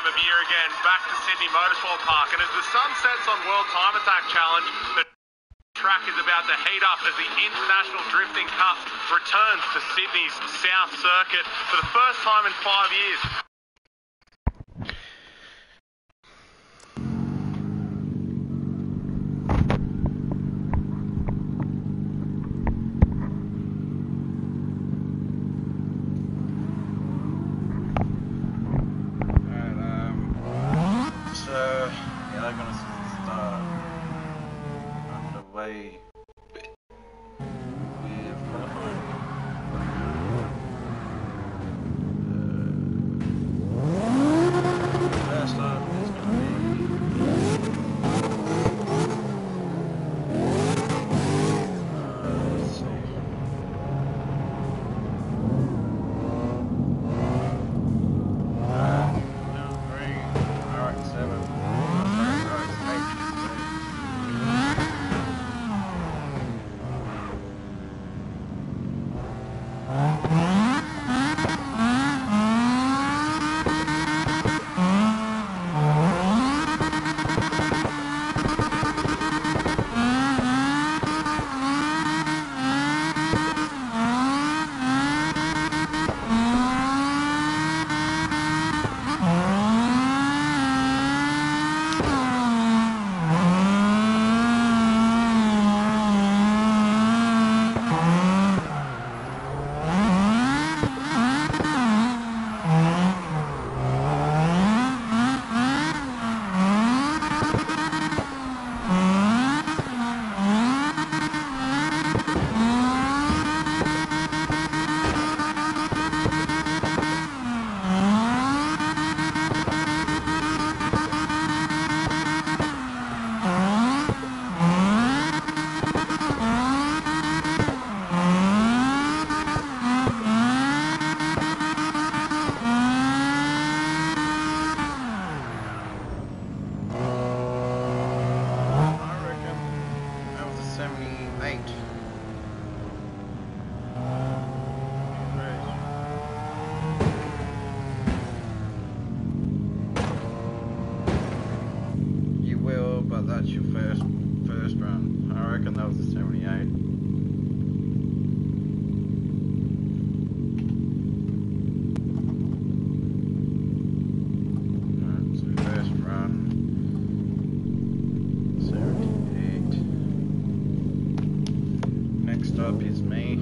time of year again, back to Sydney Motorsport Park. And as the sun sets on World Time Attack Challenge, the track is about to heat up as the International Drifting Cup returns to Sydney's South Circuit for the first time in 5 years. They're going to start underway with qualifying. First up is going to be let's see. But that's your first run. I reckon that was a 78. Alright, so first run 78. Next up is me.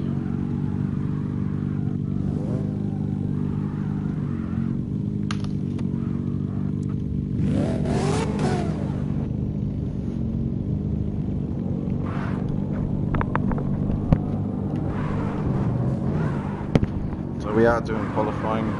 We are doing qualifying.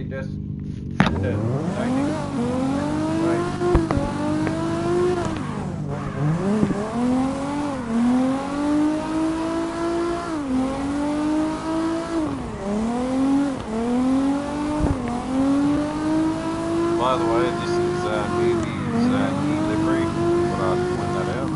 just right. By the way, this is Newbie's new livery. Thought I'd point that out.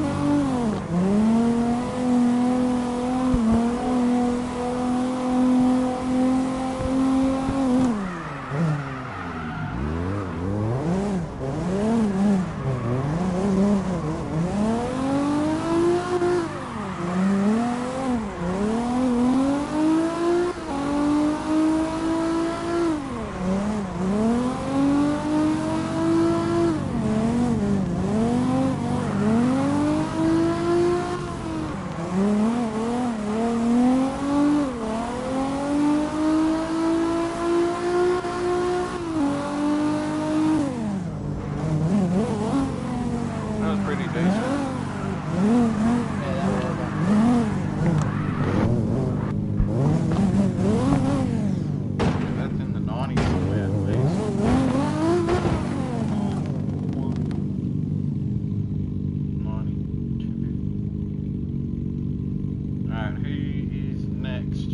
That was pretty decent. That's in the 90s somewhere at least. 92. Alright, who is next?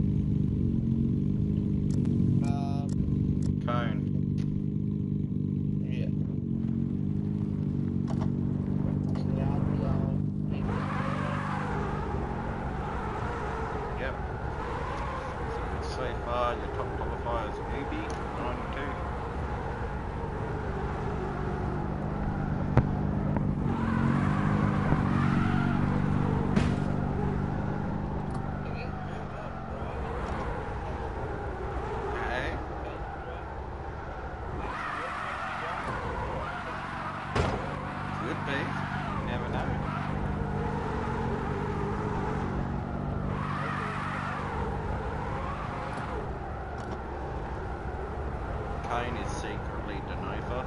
Cone. Yep. So far, your top qualifier is Newbie, 92. Okay. Could be. You never know. Kane is secretly Denova.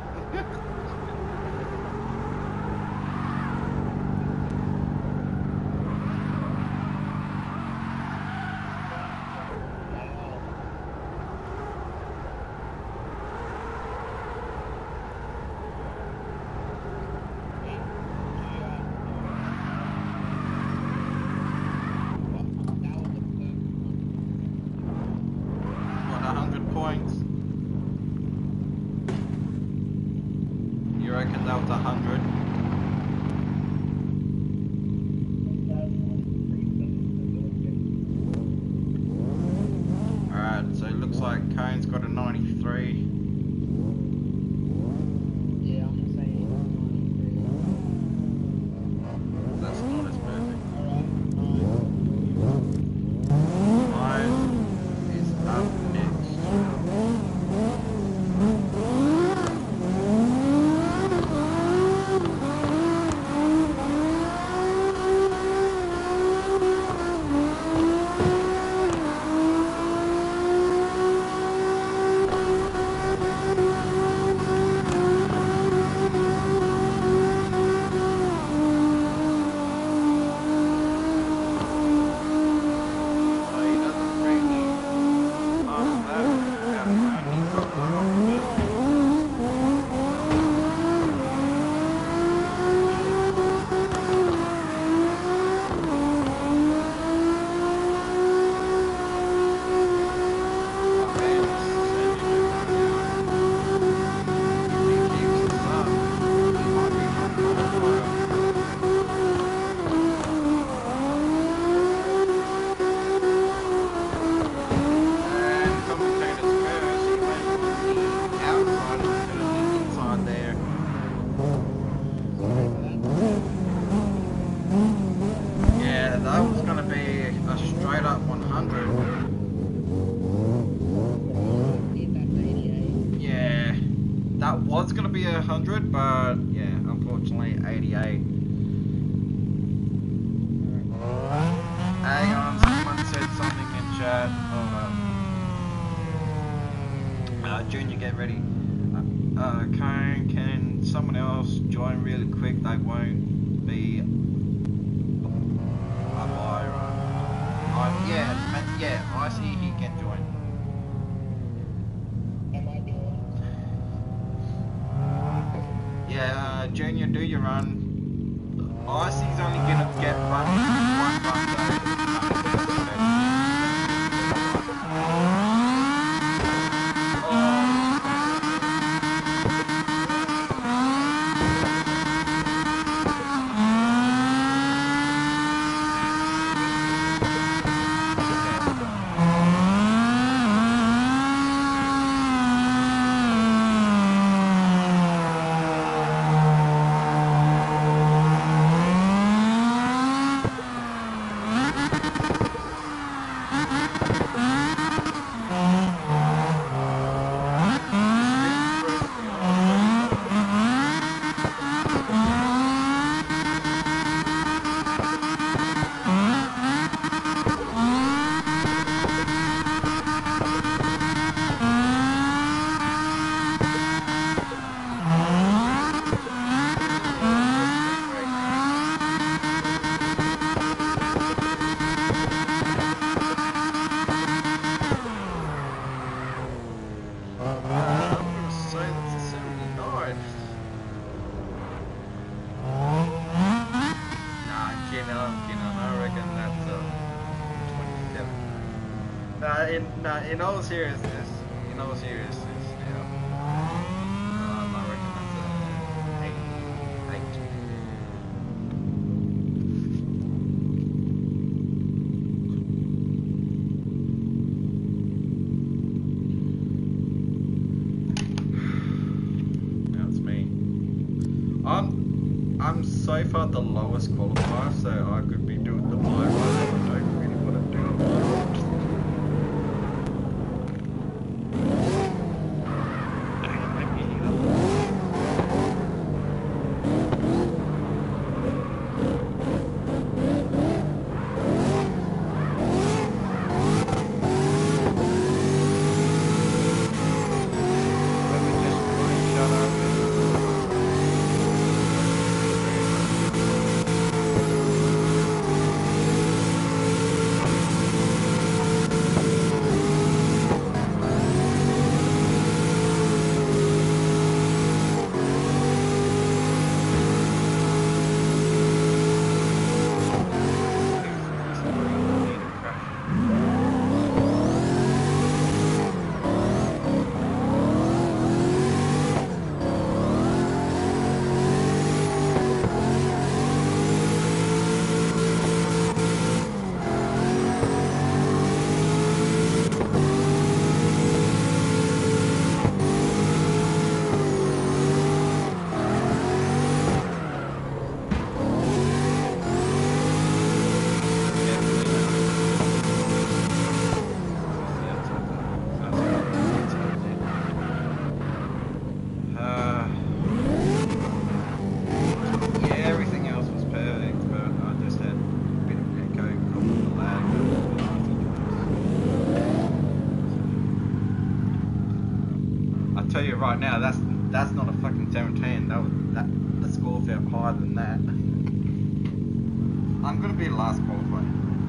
What, 100 points? You reckon that was 100? Alright, so it looks like Kane's got a 93. That's not as perfect. Mine is up next. That was going to be 100, but yeah, unfortunately 88. Hang on, someone said something in chat. Hold up. Junior, get ready. Can someone else join really quick? They won't be a buyer. Yeah, Icy, he can join. I reckon that's 27. In all seriousness, now, I reckon that's 88. That's me. I'm so far the lowest qualifier, so I could be doing the my ride. I don't really want to do the my ride. Tell you right now, that's not a fucking 17. The score felt higher than that. I'm gonna be last qualified.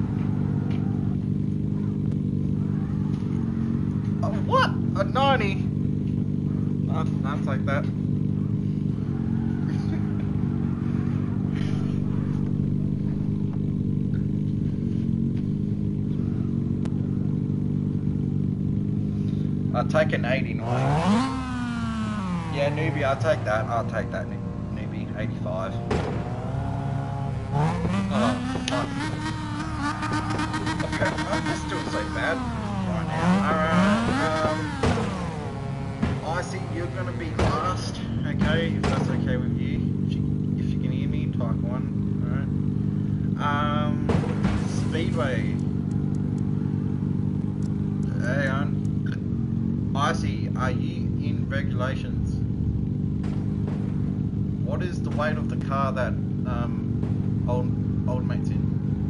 Oh, what? A 90? I'll take that. I'll take an 89. Yeah, newbie, I'll take that, newbie, 85. Oh, fuck. Okay, I'm just doing so bad right now. Icy, you're gonna be last, okay, if that's okay with you. If you can hear me, type 1, alright. Speedway. Hang on. Icy, are you in regulations? What is the weight of the car that old mate's in?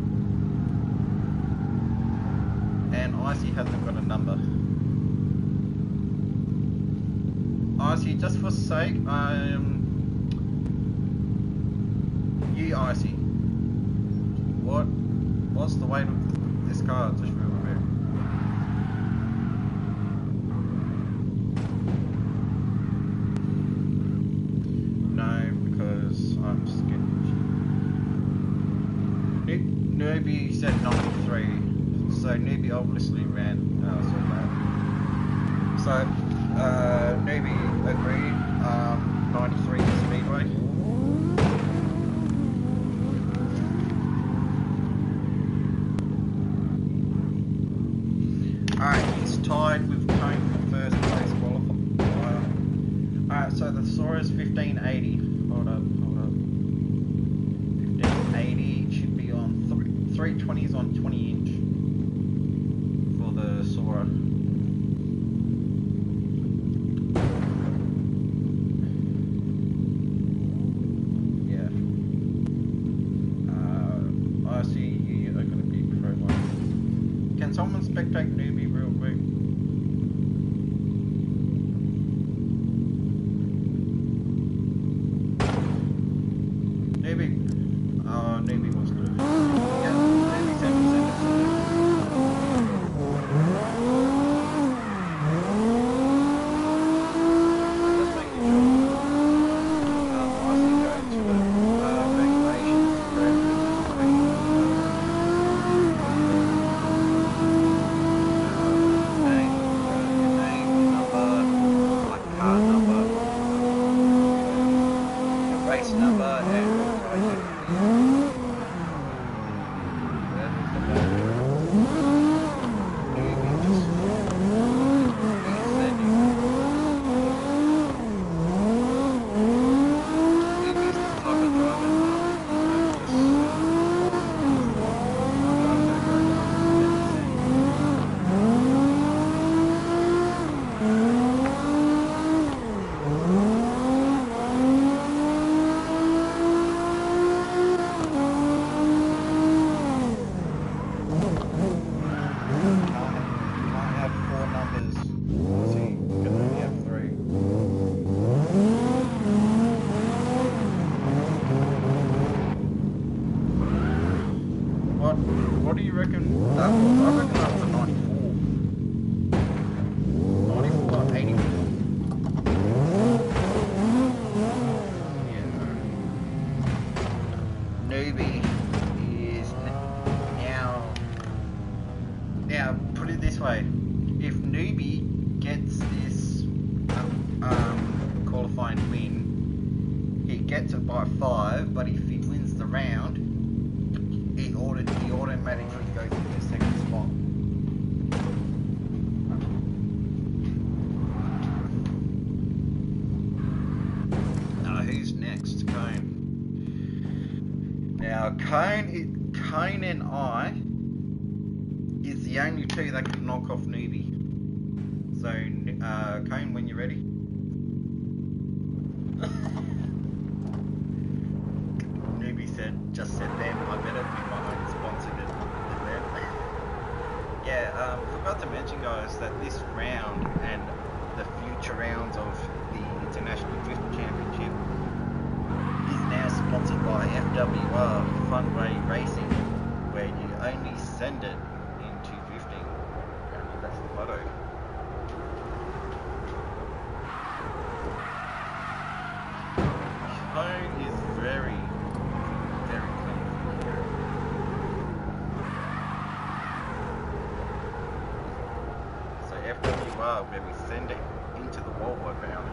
And Icy hasn't got a number. Icy, just for sake, you Icy, what's the weight of this car? Just real quick. I'm scared. Newbie said 93, so Newbie obviously ran so bad. So Newbie agreed. 93 Speedway. Alright, he's tied with Cone for first place qualifier. Alright, so the Sora is 1580. Hold up. 1580 should be on 320s on 20 inch for the Sora. Yeah. I see you are going to be pro one. Can someone spectate newbie real quick? Navy wants to. Yeah, Navy 10%. Just making sure. I see going to regulations. What do you reckon that was? I reckon that was a 94. 94 or 84. Yeah. Newbie is now put it this way. If Newbie gets this qualifying win, he gets it by 5, but if he wins the round, he automatically goes into the second spot. Who's next? Cone. Now Cone and I is the only two that can knock off Newbie. So Cone, when you're ready. Newbie just said them, I better be my own sponsor than them. Yeah, forgot to mention guys that this round and the future rounds of the International Drift Championship is now sponsored by FWR Funway Racing, where you only send it into drifting. Apparently that's the motto. Cone is very, very clean from here. So FWR, where we send it into the worldwide round.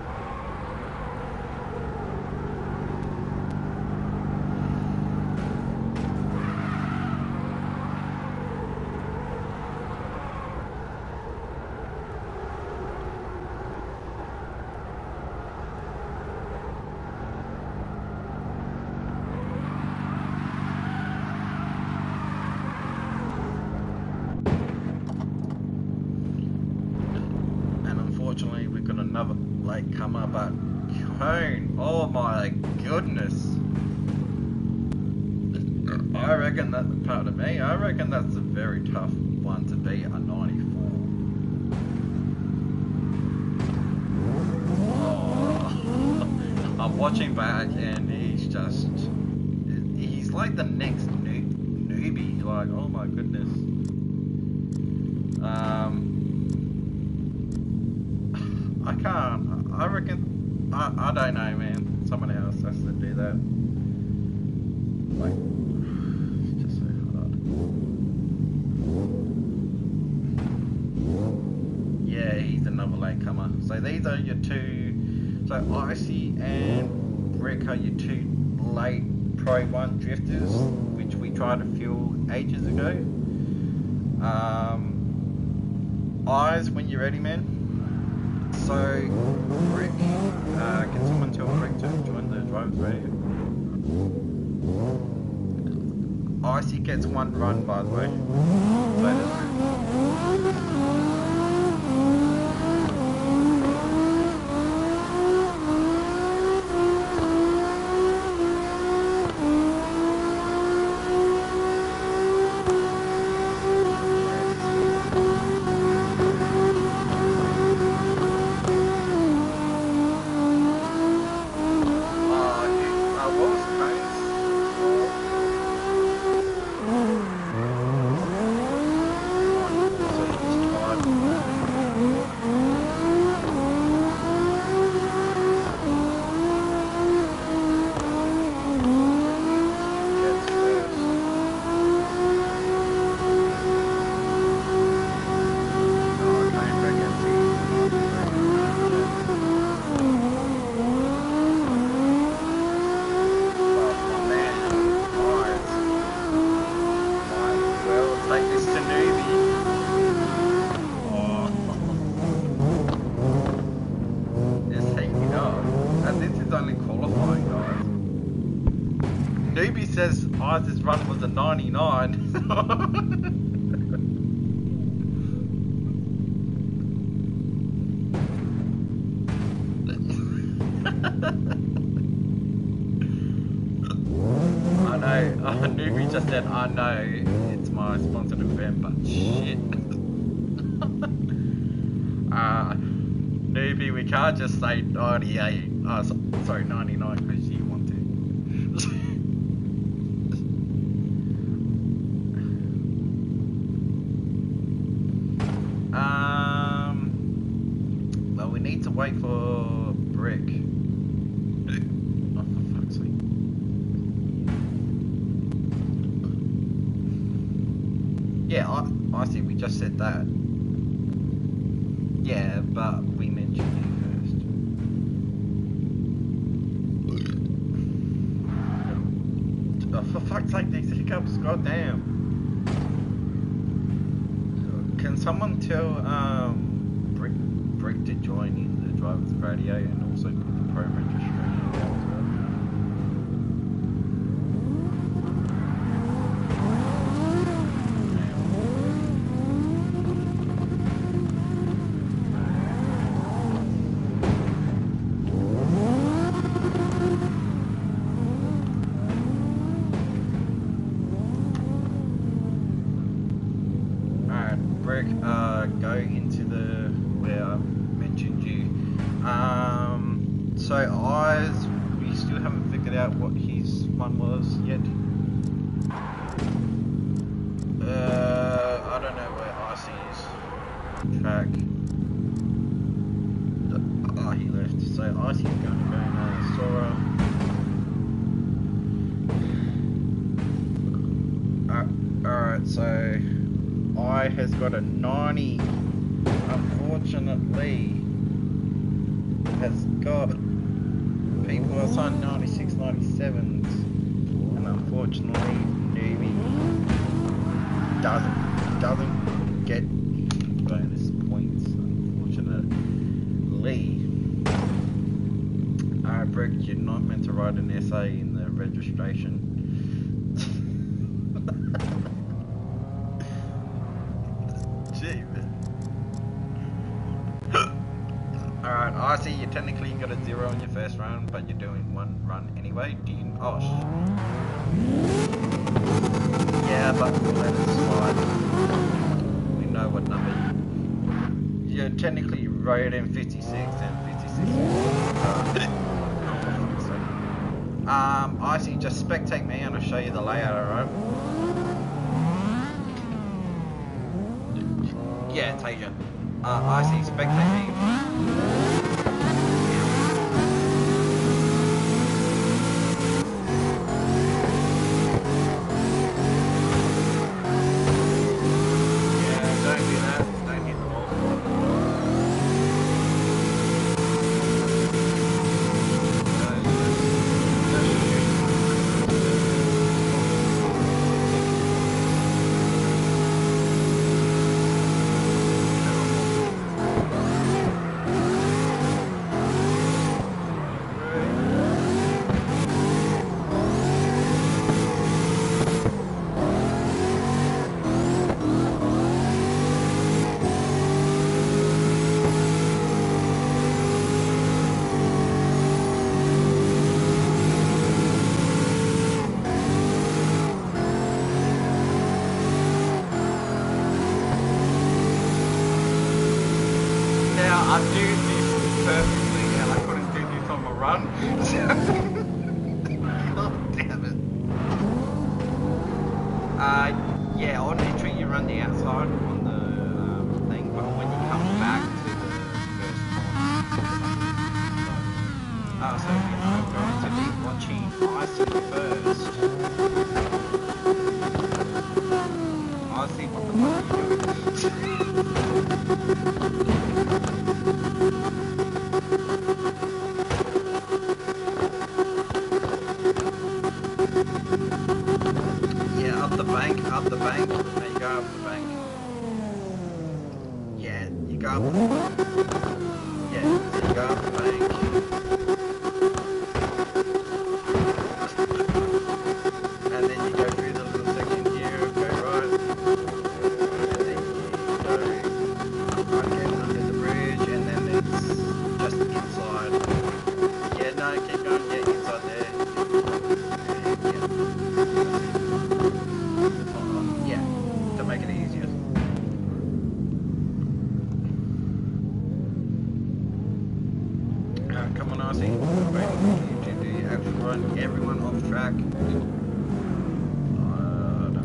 Unfortunately, we've got another late comer, but Cone, oh my goodness. I reckon that, pardon me, I reckon that's a very tough one to beat, a 94. Oh, I'm watching back and he's like the next newbie, like, oh my goodness. I reckon, I don't know man, someone else has to do that. Like, it's just so hard. Yeah, he's another latecomer. So these are your two, so Icy and Brick are your two late Pro 1 drifters, which we tried to fuel ages ago. Eyes, when you're ready man. So, Rick, can someone tell Rick to join the driver's radio? Icy gets one run, by the way. So does Newbie says Ice's run was a 99. I know, Newbie just said, I know it's my sponsored event, but shit. Newbie, we can't just say 98, sorry, 99 because you want to. Yeah, I see. We just said that. Yeah, but we mentioned you first. Oh, for fuck's sake, these hiccups, goddamn. Can someone tell Brick to join in the driver's radio and also put the pro registration down as well? Go into the where I mentioned you. So Eyes, we still haven't figured out what his one was yet. I don't know where Icy is. Track. Oh, he left. So Icy's going to go in Sora. Alright, so I has got a 90. Unfortunately, has got people are signed 96, 97s, and unfortunately, Newbie doesn't get bonus points. Unfortunately, Brick, you're not meant to write an essay in the registration. Alright, I see you technically got a 0 on your first run, but you're doing one run anyway. Do you? Oh, yeah, but we'll let it slide. We know what number you technically wrote in 56 and 56. I see, just spectate me and I'll show you the layout, alright? Yeah, take it. I see, spectate me. I do this perfectly and I couldn't do this on my run. God damn it. Yeah, on entry you run the outside on the thing, but when you come back to the first point, so you know, I'm going to be watching Icy first. Icy, what the fuck are you up the bank. There you go, up the bank. Yeah, you go up the bank. Yeah, you go up the bank. And then you go through the little section here, go right. And then you go again under the bridge, and then it's just inside. Yeah, no, keep going, yeah, inside there. To make it easier. Come on, Icy. Waiting for you to do your actual run. Everyone off track. I don't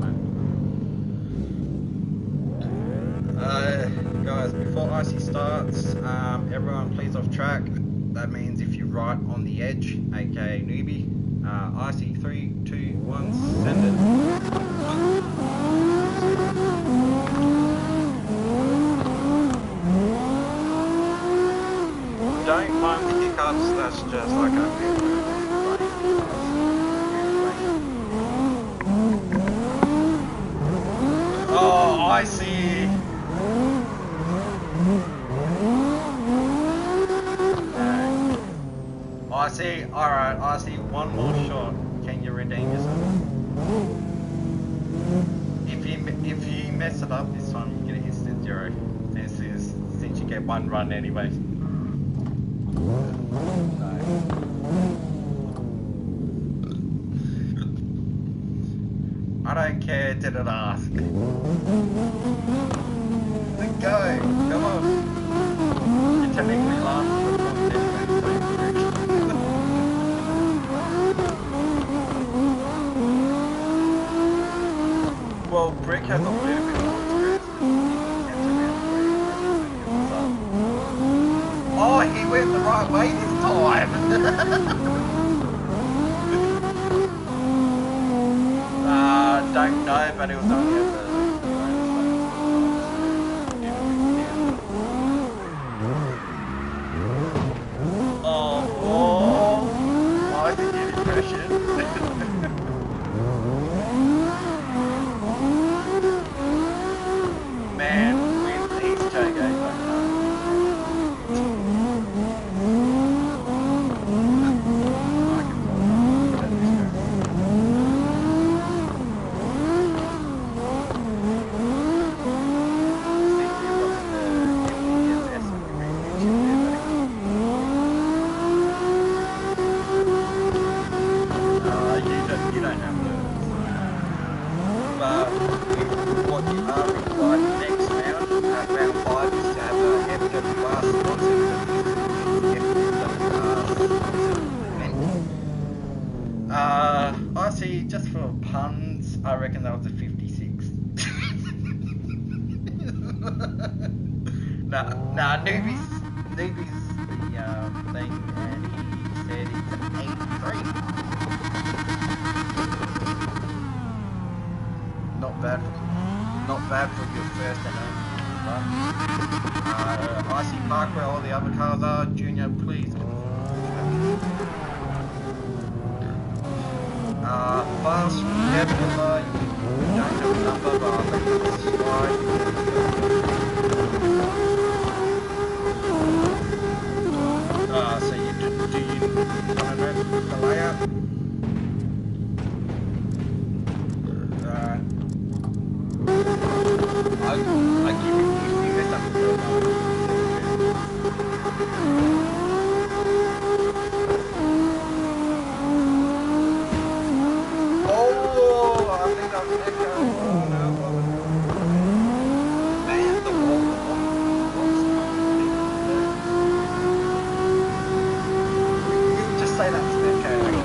know. Guys, before Icy starts, everyone please off track. That means if you're right on the edge, aka newbie, Icy 3, 2, 1, send it. that's just like a oh, I see. I see. Alright, I see one more shot. Can you redeem yourself? If you mess it up this time, you get an instant 0. Since you get one run anyway. I don't care, did it ask. Go, come on. You're technically last for the point anyway, well, Brick has a little bit more experience. Oh, he went the right way this time! Don't know, but it was only at the... Oh, I can get impression. Man, wins these Jogo. You don't have to. But what you are required next round, round 5, is to have a FWR sponsor. I see, just for puns, I reckon that was a 56. Nah, Noobie's the thing, and he said it's an 83. Not bad for your first and only run. I see Park where all the other cars are. Junior, please. Fast Nebula, you don't have a number, but I'll let you slide. So do you want to know the layout? I give you this up to oh, I think I'm echo. Oh no. Man, the wall. You just say that's echo, okay?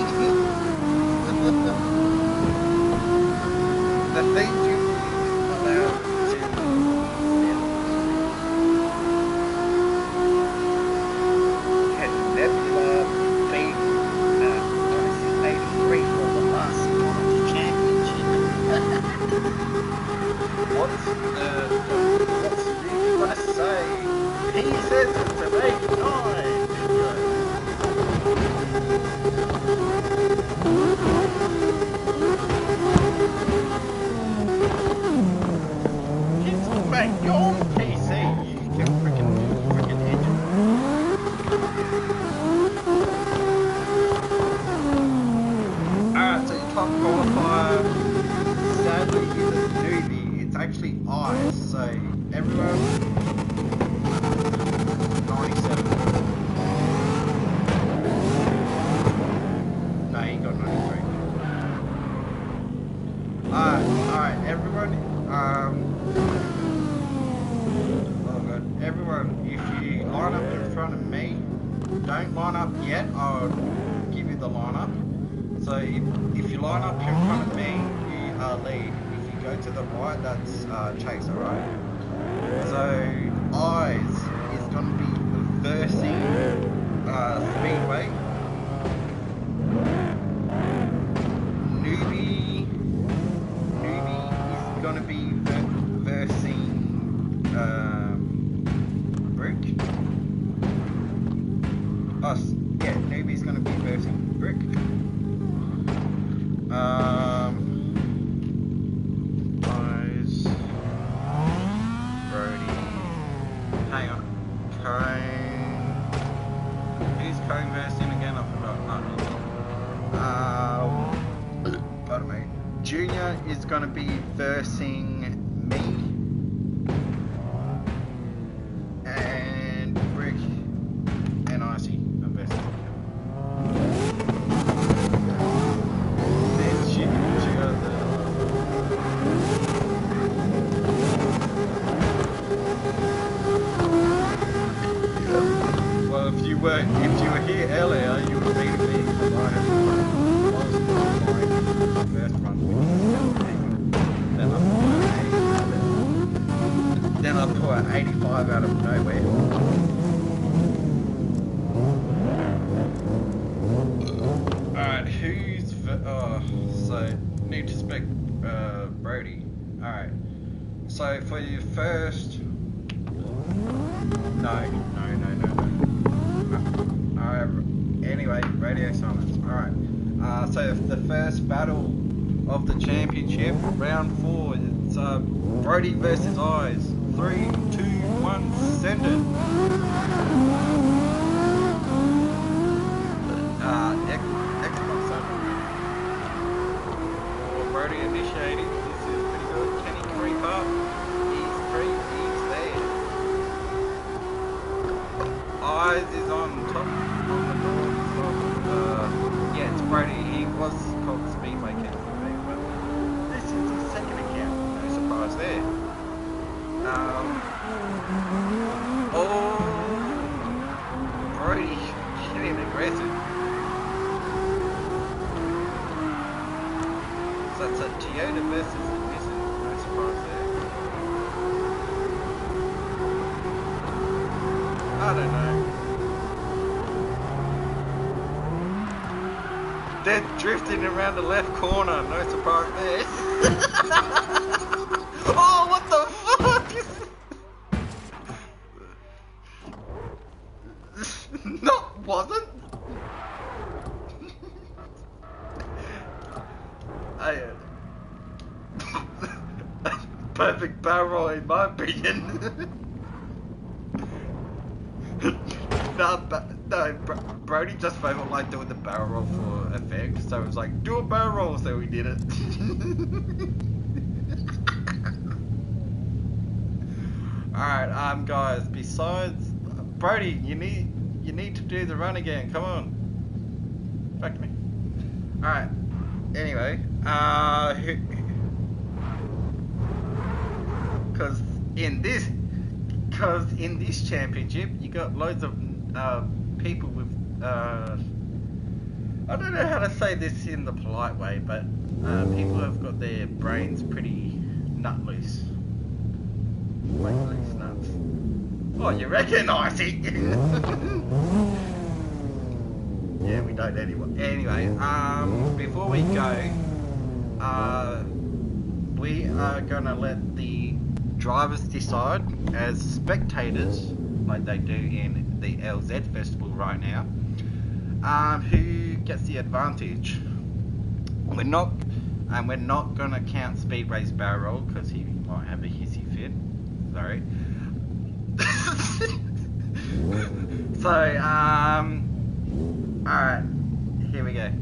The thing you allowed to had Nebula beat 83 for the last Scottish Championship. What's Steve gonna say? He says it's an 89. Mate, you're on PC. You can freaking engine. Alright, so your top qualifier sadly is a newbie. It's actually eyes. So everyone 97. No, he got 93. Alright, everyone. Everyone, if you line up in front of me, don't line up yet, I'll give you the lineup. So if you line up in front of me, you lead. If you go to the right, that's Chase, alright? So, Eyes is going to be versing Speedway. Newbie is going to be versing Brick. Yeah, Newbie's gonna be versing Brick. Eyes. Brody. Hang on. Cone. Who's Cone versing again? I forgot. Pardon me. Junior is gonna be versing me. If you were here earlier, you would have been me. First run, then I put an 85 out of nowhere. Alright, who's so need to spec Brody. Alright, so for your first, no. Anyway, radio silence. Alright. So the first battle of the championship, round 4, it's Brody versus Eyes. 3, 2, 1, send it. Xbox or Brody initiating. This is pretty good. Can he creep up? He's there. Eyes is on top. Yeah, it's Brody. He was called the Speedway King for me, but this is his second account. No surprise there. Brody getting aggressive. So that's a Toyota versus a Nissan. No surprise there. I don't know. They're drifting around the left corner, no surprise there. Oh, what the fuck? No, wasn't. Perfect barrel roll in my opinion. No, Brody just felt like doing the barrel roll for effect, so it was like, do a barrel roll, so we did it. Alright, guys, besides, Brody, you need to do the run again, come on. Back to me. Alright, anyway, because in this championship, you got loads of people with I don't know how to say this in the polite way, but people have got their brains pretty nut loose. Like loose nuts. Oh, you recognise it? Yeah, we don't anymore. Anyway, before we go, we are gonna let the drivers decide as spectators, like they do in the LZ Festival right now, who gets the advantage. We're not gonna count Speedway's barrel roll because he might have a hissy fit. Sorry. So, alright, here we go.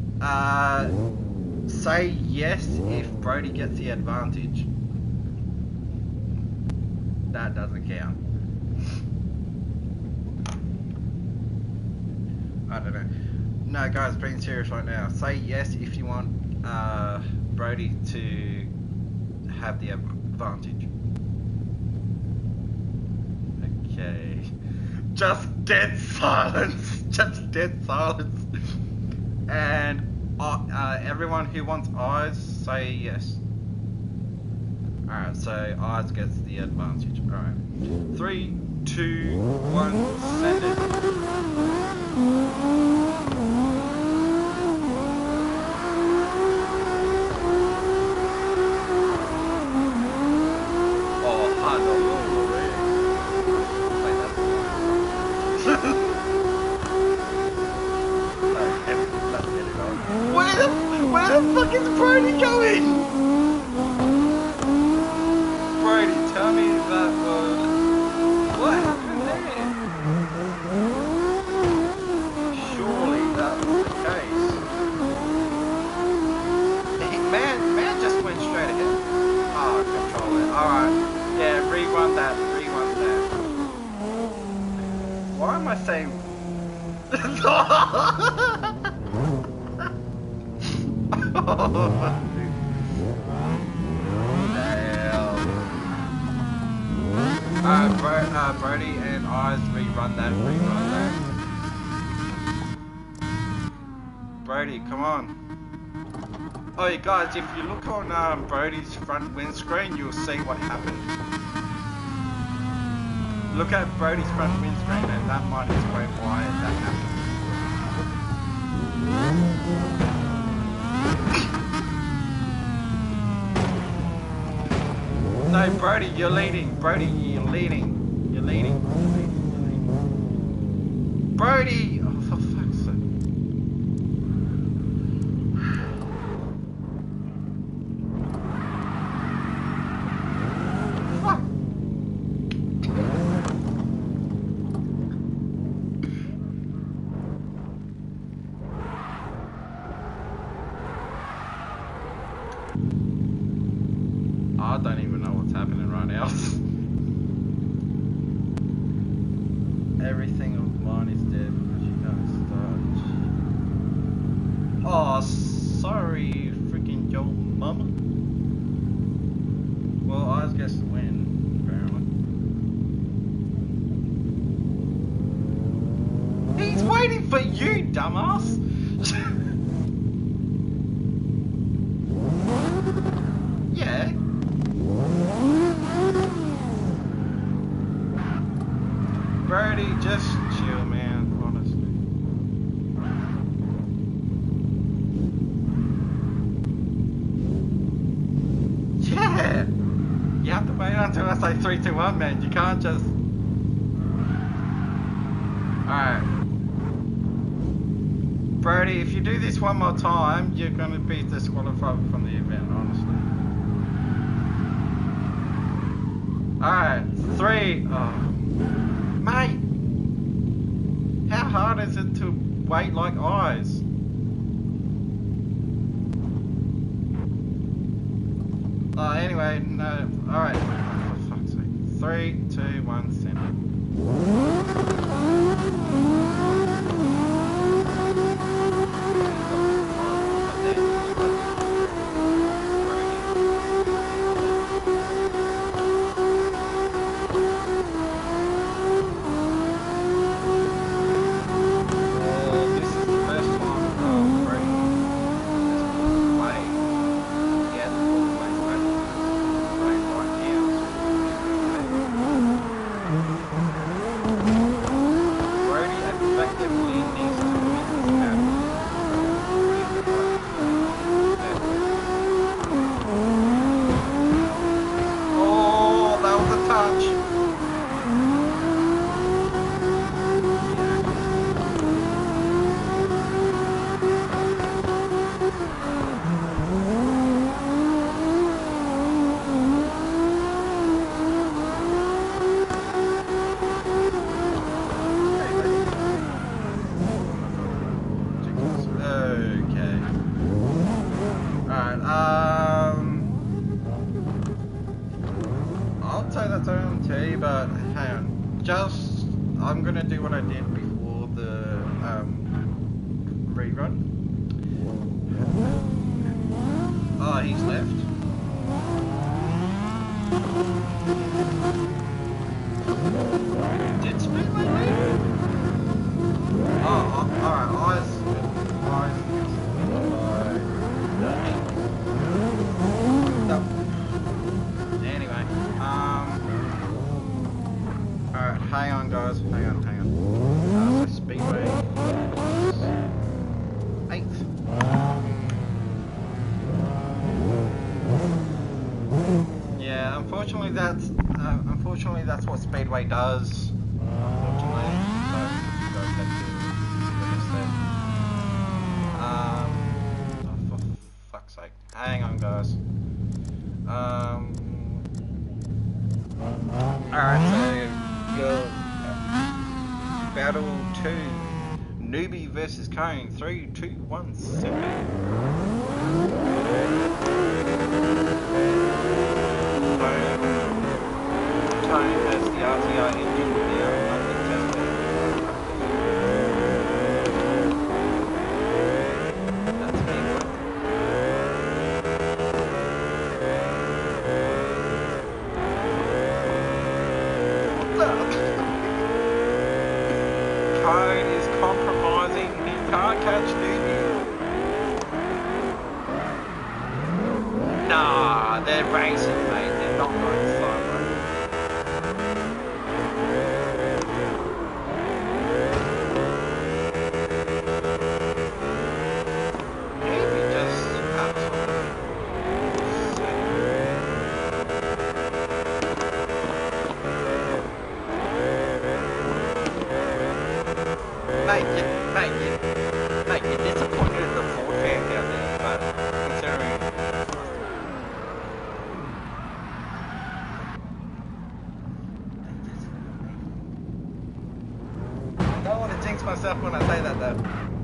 Say yes if Brody gets the advantage. That doesn't count. I don't know. No, guys, being serious right now. Say yes if you want Brody to have the advantage. Okay. Just dead silence. Just dead silence. And everyone who wants eyes, say yes. Alright, so eyes gets the advantage. Alright. 3, 2, 1, send it. Where the fuck is Brody going? Brody, tell me that was... What happened there? Surely that was the case. Man just went straight ahead. Oh, control it. Alright. Yeah, rerun that. Why am I saying... Brody and eyes, rerun that. Brody, come on. Oh, you guys, if you look on Brody's front windscreen, you'll see what happened. Look at Brody's front windscreen, and that might explain why that happened. No, Brody, you're leading. Brody, you're leading. Brody! Oh, for fuck's sake. Fuck! I don't even know what's happening right now. Everything of mine is dead because you can't start. Oh, sorry, freaking yo mama. Well, I guess the win, apparently. He's waiting for you, dumbass. Yeah. Brody, just chill, man, honestly. Yeah! You have to wait until I say 3, 2, 1, man. You can't just... Alright. Brody, if you do this one more time, you're gonna be disqualified from the event, honestly. Alright, 3... Oh. Mate, how hard is it to wait like eyes? Oh, anyway, no, alright, for fuck's sake. 3, 2, 1, send it. gonna do what I did before the rerun. Oh, he's left. Did Speedway leave? Oh, alright, eyes. No. Anyway, alright, hang on guys, hang on. So Speedway was 8th. Yeah, unfortunately that's what Speedway does. Unfortunately, so you guys have to witness that. Oh, for fuck's sake. Hang on guys. Alright, so your battle 2, Newbie versus Cone, 3, 2, 1, simple. Cone has the RTI engine now under testing. That's me. Cone is compromising, he can't catch Newbie. Nah, they're racing, mate, they're not going sideways. Newbie just absolutely sick. Mate, you're disappointed at the Ford fans out there, but considering... I don't want to jinx myself when I say that though.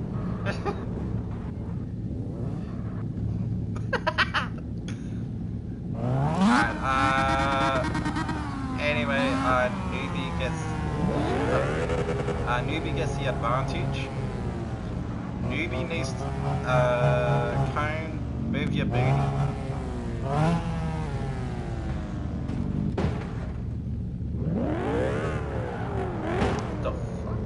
Alright, anyway, Newbie gets the advantage. Newbie needs Cone, move your booty. The fuck?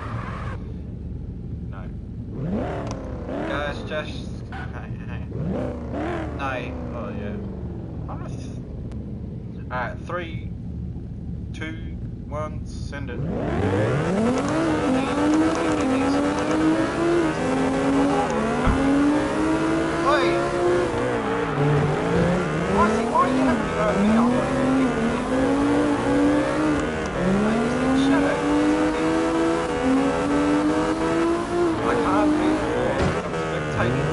No. Guys, just hey. No. Oh yeah. Alright, 3, 2, 1, send it. Oi! Why are you having to go at me? I'm not even shadow. I can't move forward. I'm spectating.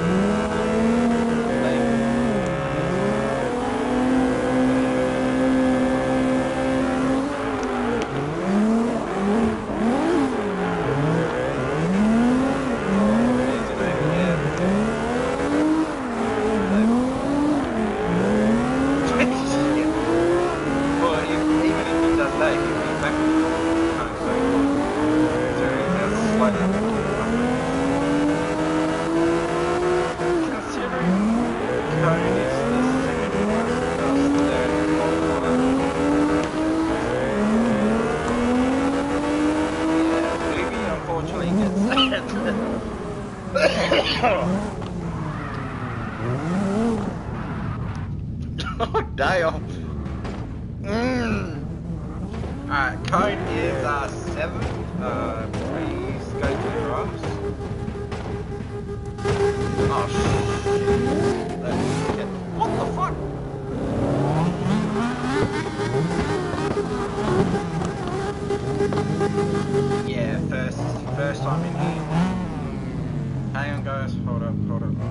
Oh, damn. Alright, Cone is 7. Please go to the drums. Oh, shit. What the fuck? Yeah, first time in here. Hang on, guys. Hold up.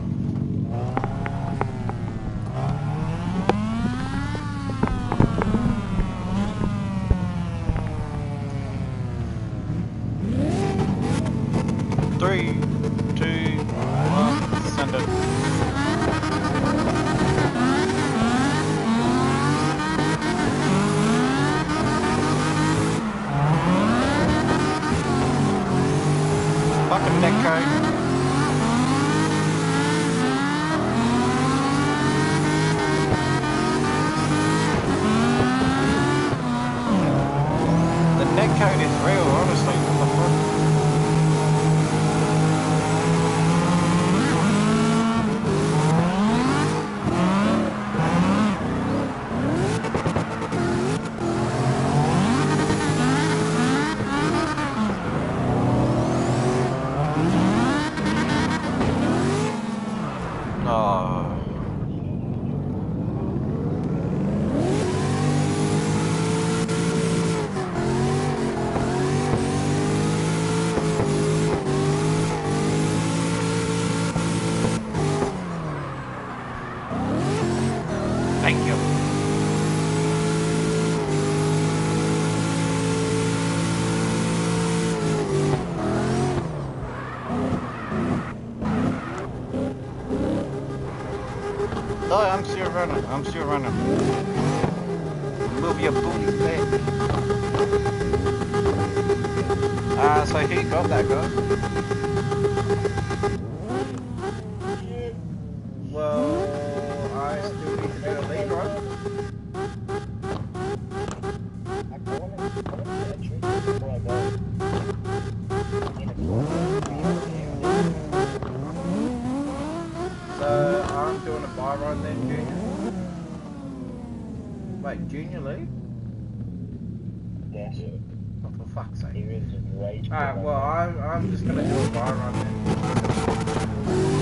3, 2, 1, send it. code. The net code is real, honestly. What the fuck? Oh. Thank you. Oh, I'm still running. I'm still running. Move your booty back. So he got that guy. Well, I still need to do a lead run. So I'm doing a buy run then, Junior. Wait, Junior lead? Yes. Oh, for fuck's sake. He is rage. Alright, well, I'm just gonna do a buy run then.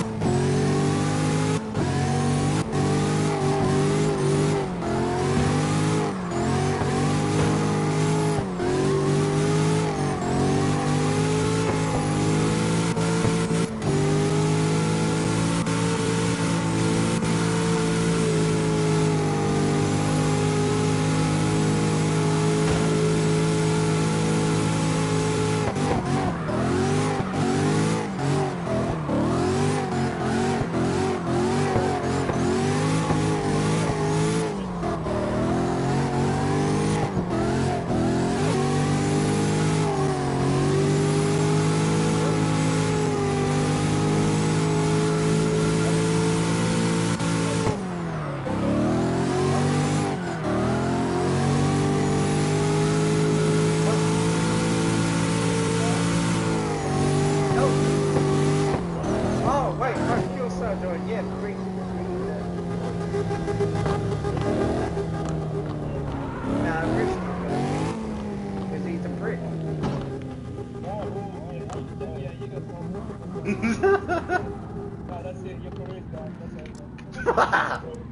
That's it, your career is done. That's it.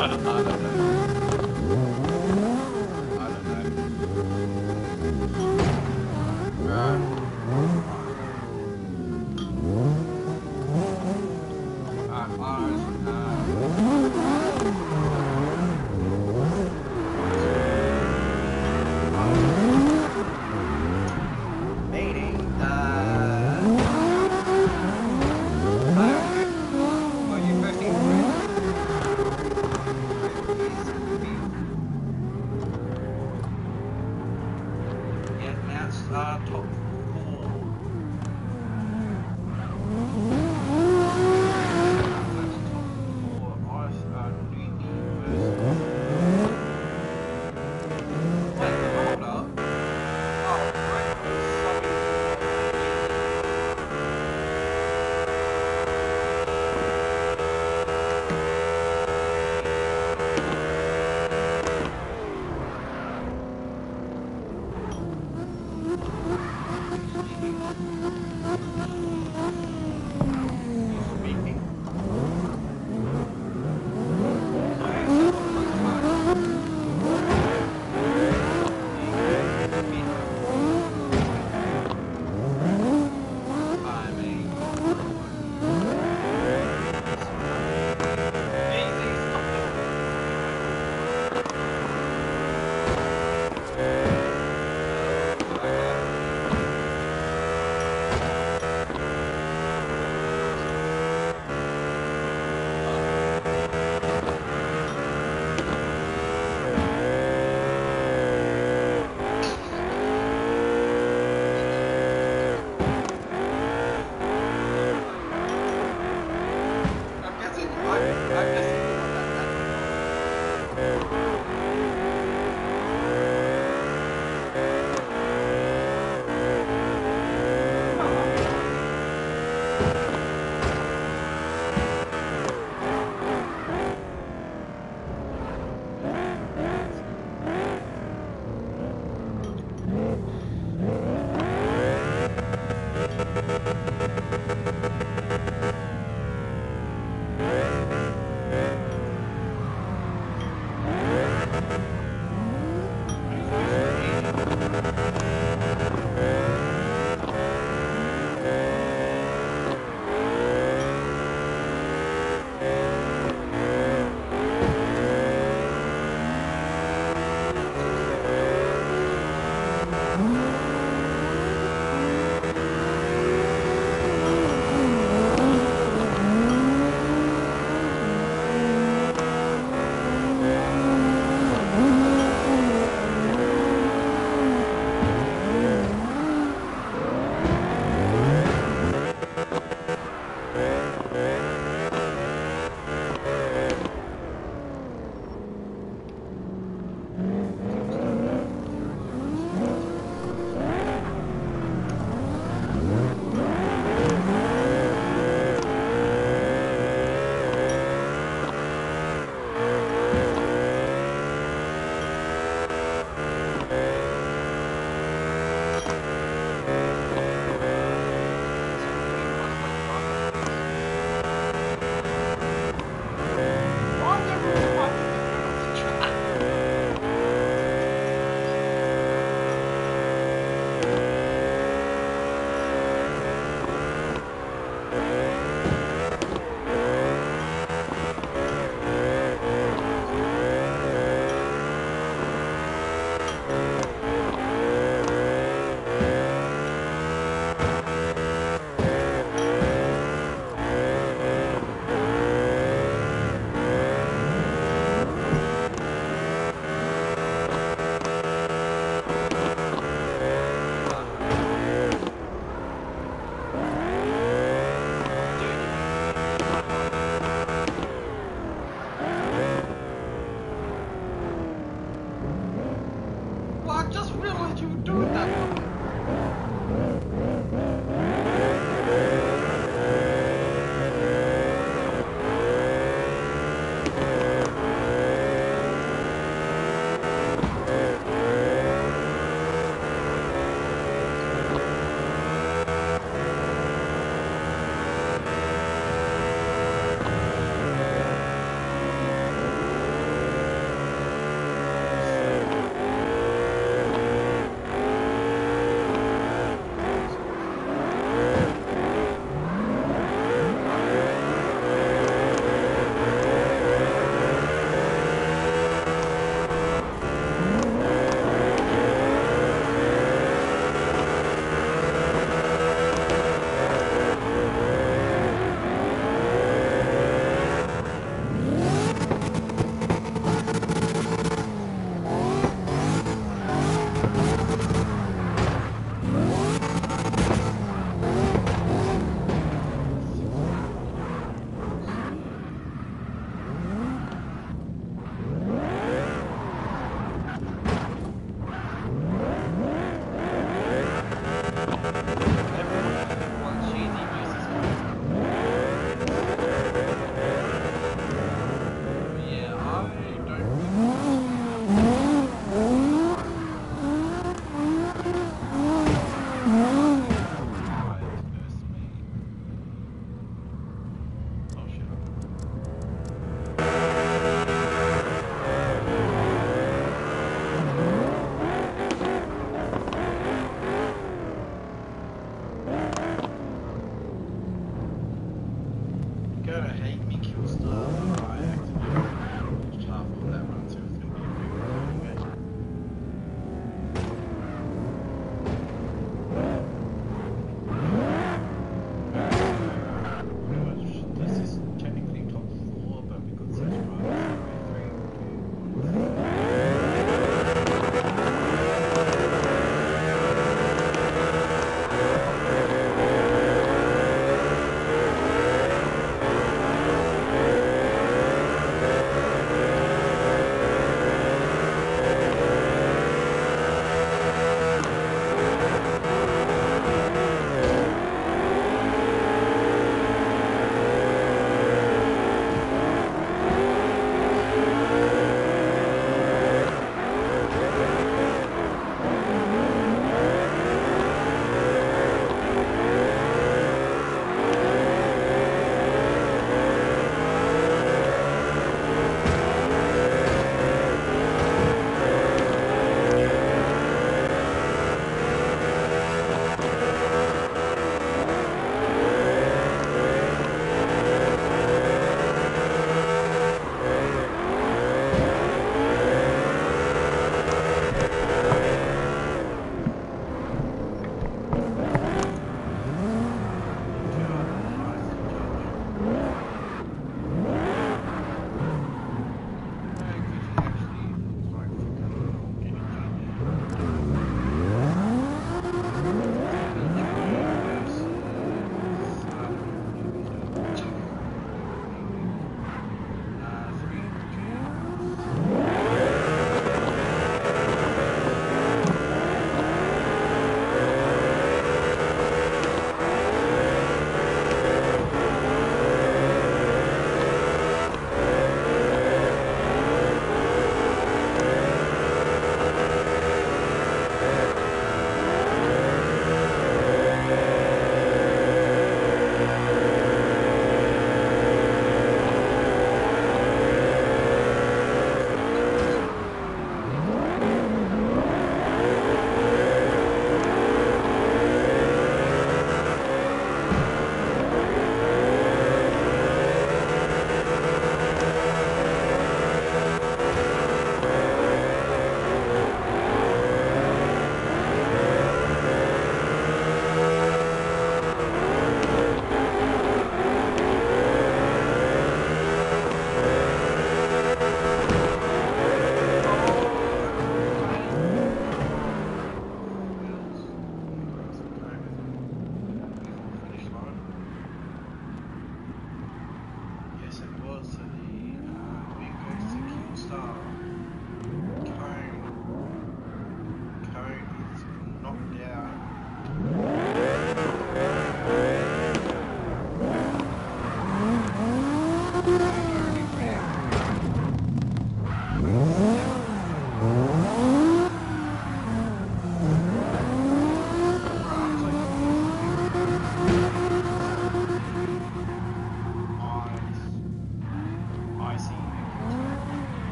Meaning, Well, you first thing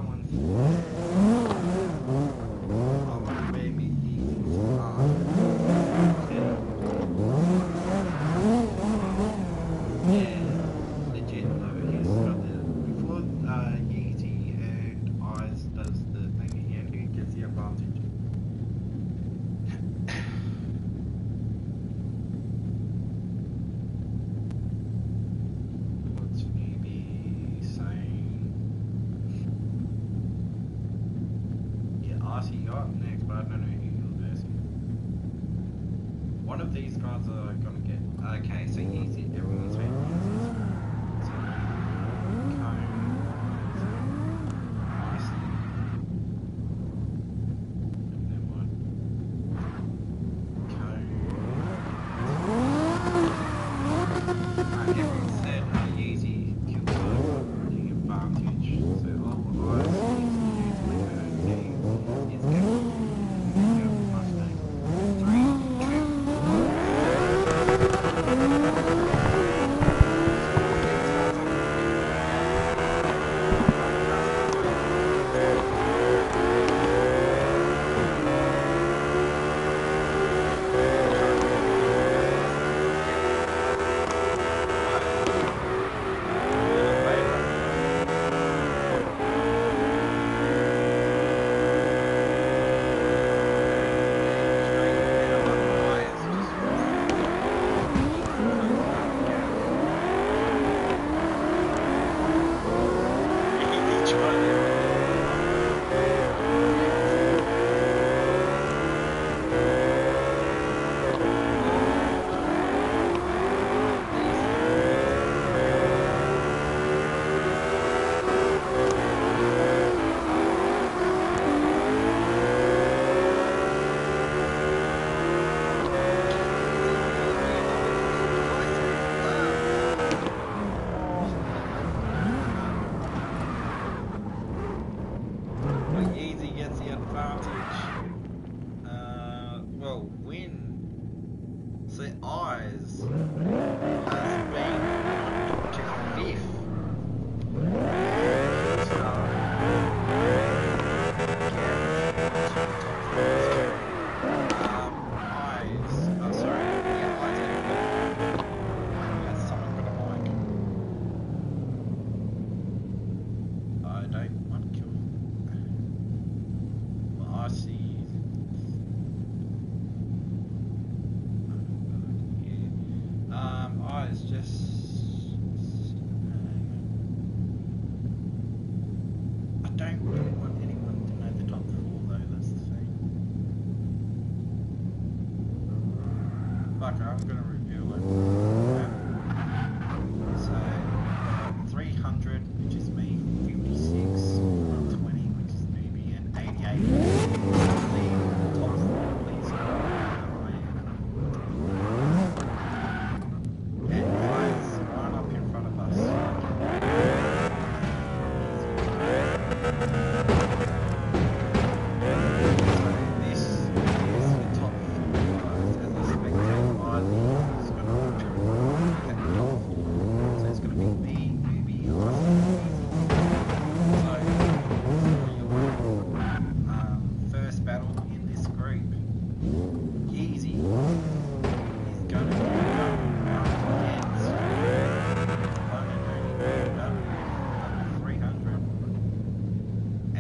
someone I want to be me Easy's car. Yeah, legit though. He's got the before Yeezy and Eyes does the thing again, who gets the advantage? What's newbie saying? Yeah, RC up next, but I don't know who you're versing. One of these cards are gonna get. Okay, so Yeezy, everyone's saying Yeezy. So, Cone, RC. And then what? Cone. Everyone said Yeezy killed the advantage. So otherwise, Yeezy usually is going to Mustang. 3, Yeezy gets the advantage. Well, win. So Eyes has been to 5th. Eyes. Oh, sorry. Yeah, Eyes had has someone got a mic. I don't want to kill. Well, I see. Eyes just. I don't really want anyone to know the top 4 though, that's the thing. Fuck, I'm gonna reveal it. So, 300, which is me, 56, 120, which is newbie, and 88. Top 4, please. And Eyes right up in front of us. This is the top 4 guys. As a spectator, Eyes is going to put your at the top 4. So it's going to be me, newbie, Eyes, so first battle in this group. Yeezy is going to go out against one and only BMW 300.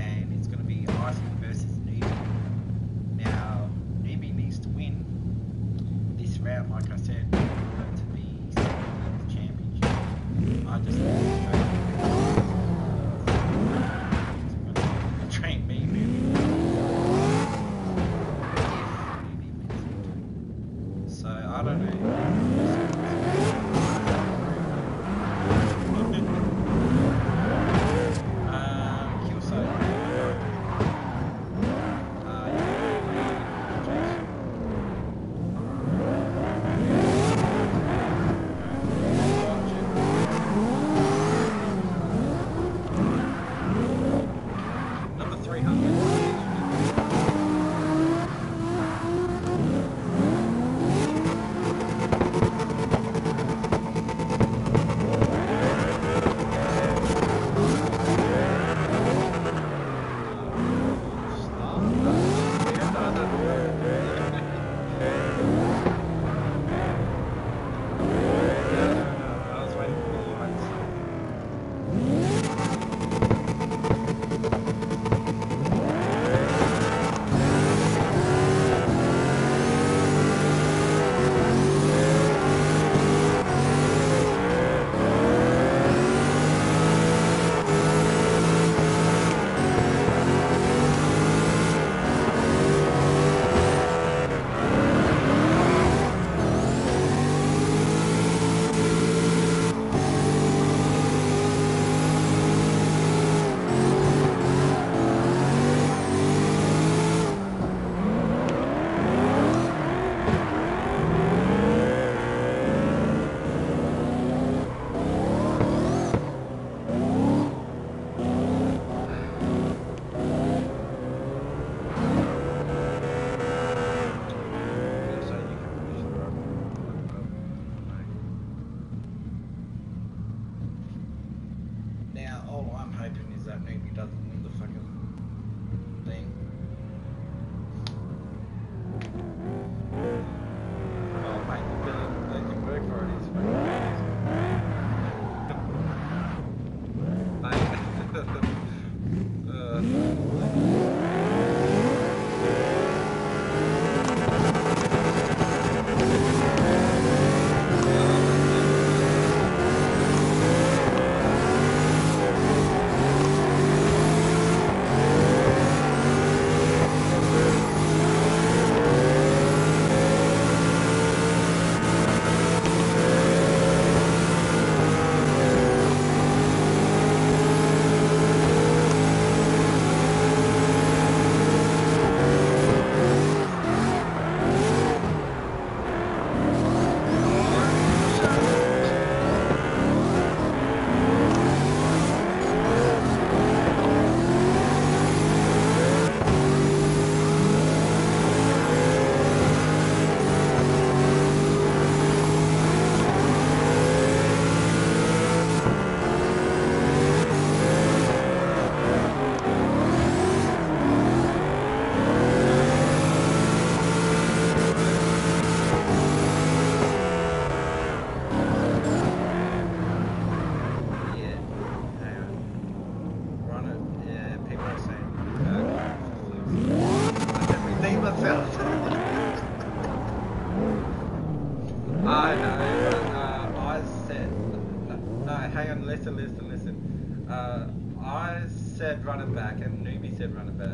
run it back, and Newbie said run it back.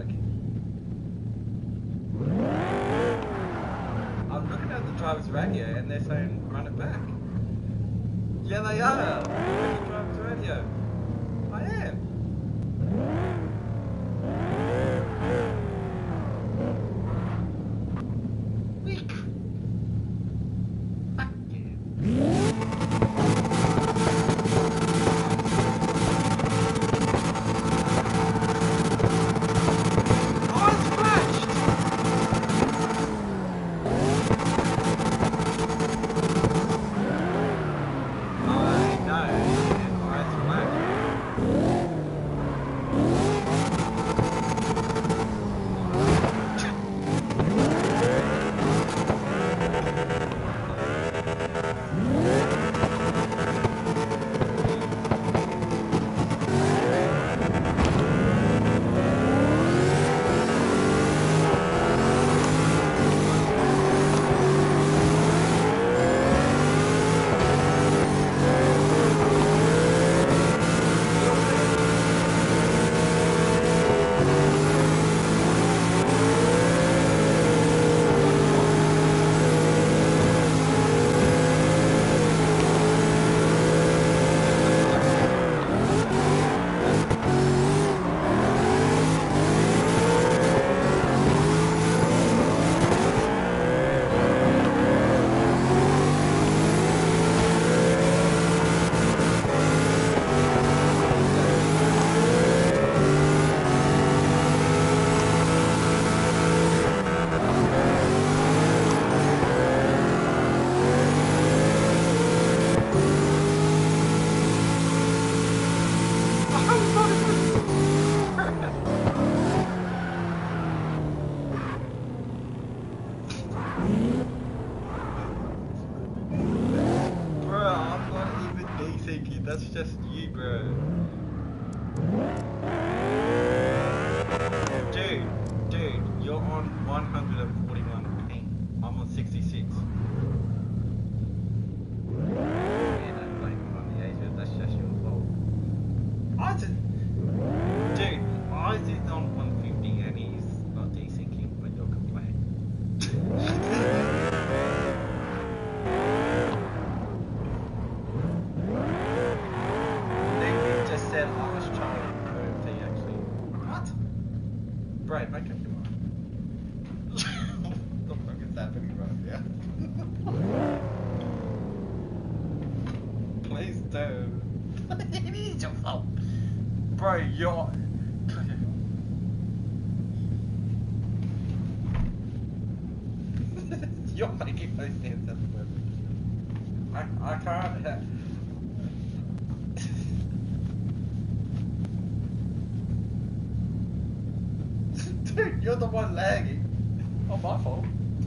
I'm looking at the driver's radio, and they're saying run it back. Yeah, they are. Look at the driver's radio. I am. Weak. Fuck yeah. That's just you, bro. Dude, you're on 141 ping. I'm on 66. Yeah, don't blame me on the Asia. That's just your fault. Isaac's on 150 and he's not desyncing, but you're complaining. I was trying to prove he actually. What? Right, make up your mind. What the fuck is happening right now? Please don't. It is your fault. Bro, you're. You're making no sense at the moment. I can't. Dude, you're the one lagging. Not my fault.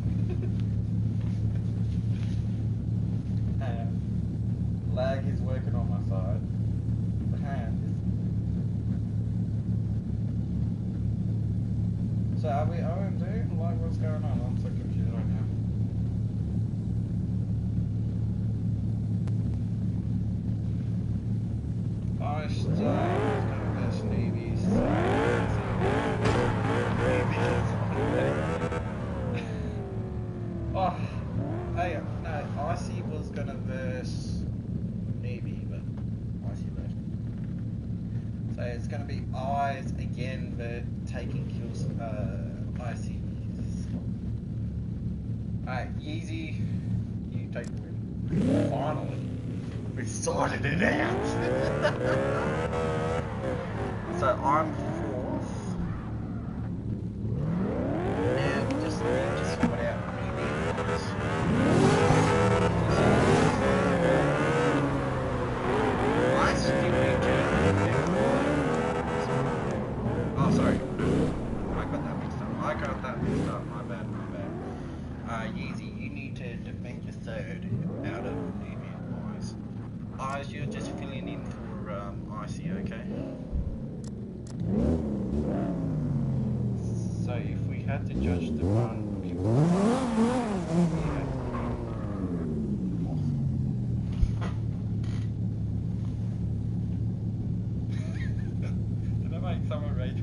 Lag is working on my side. So are we OMD? Like, what's going on? I'm so confused right now. I still best newbies. Oh, hey, no, Icy was gonna verse Newbie, but Icy verse. So it's gonna be Eyes again for taking kills, Icy. Alright, Yeezy, you take the win. Finally, we sorted it out. So I'm fourth. And just sort out I still need to. Oh, sorry. I got that mixed up. My bad. Yeezy, you need to defend your third out of Nubian Eyes. Eyes, you're just filling in for Icy, okay? So if we had to judge the run, did I make someone rage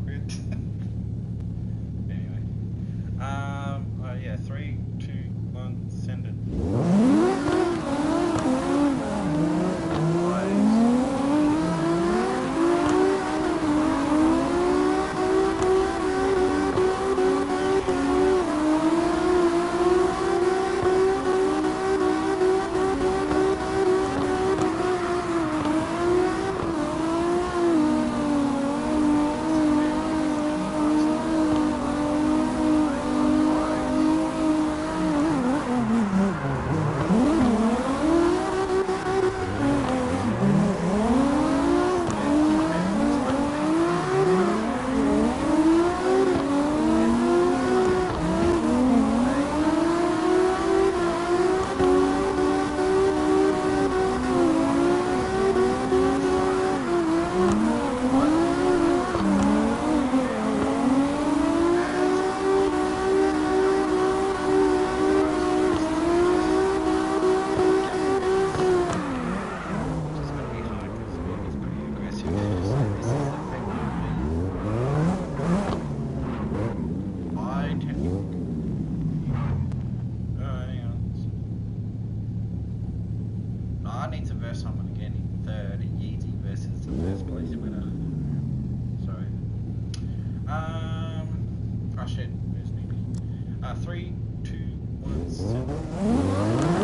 3, 2, 1, sit.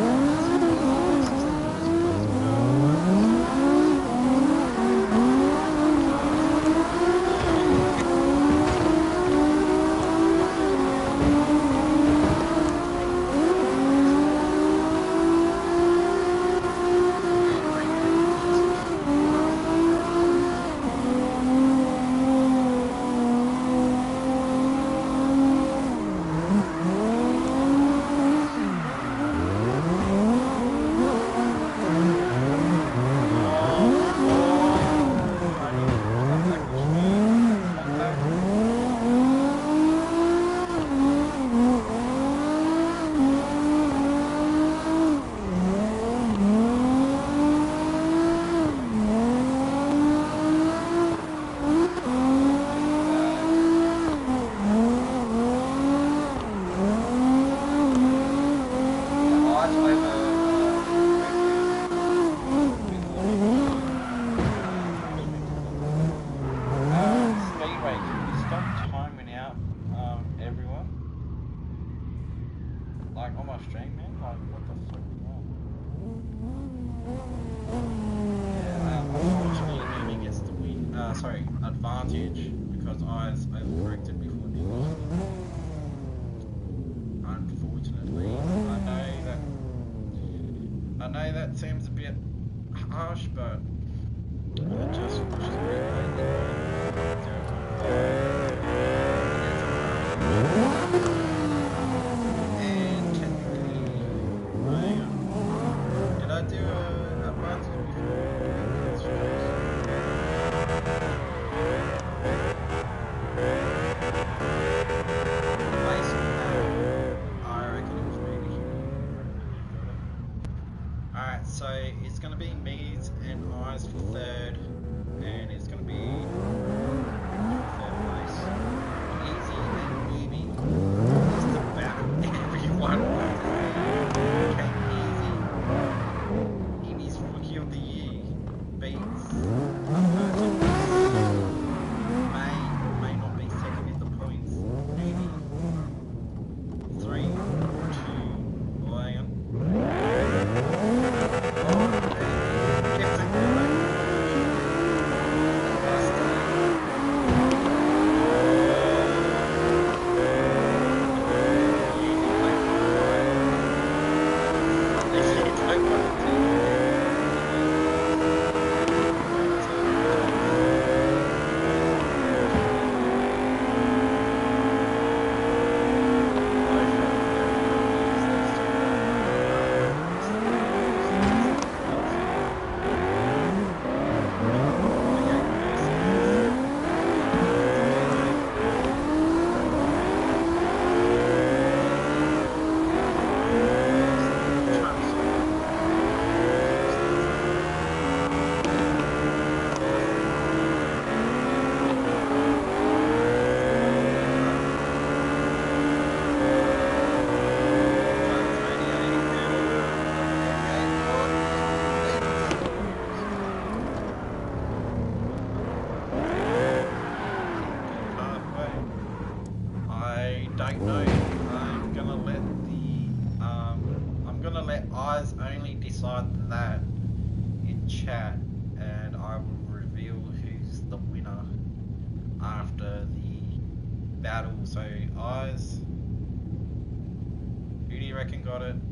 Like on my stream, man. Like what the fuck is wrong? Yeah, unfortunately, Newbie gets the win. Sorry, advantage because I was overcorrected before Newbie. Unfortunately, I know that seems a bit harsh, but it just pushes me So it's going to be Me's and I's for third, and it's going to be third place. Easy and Newbie is to battle everyone. Okay, Easy. Newbie's Rookie of the Year beats a person who may or may not be second in the points. Newbie. 3, 2, 1. Eyes only decide that in chat, and I will reveal who's the winner after the battle. So Eyes, who do you reckon got it?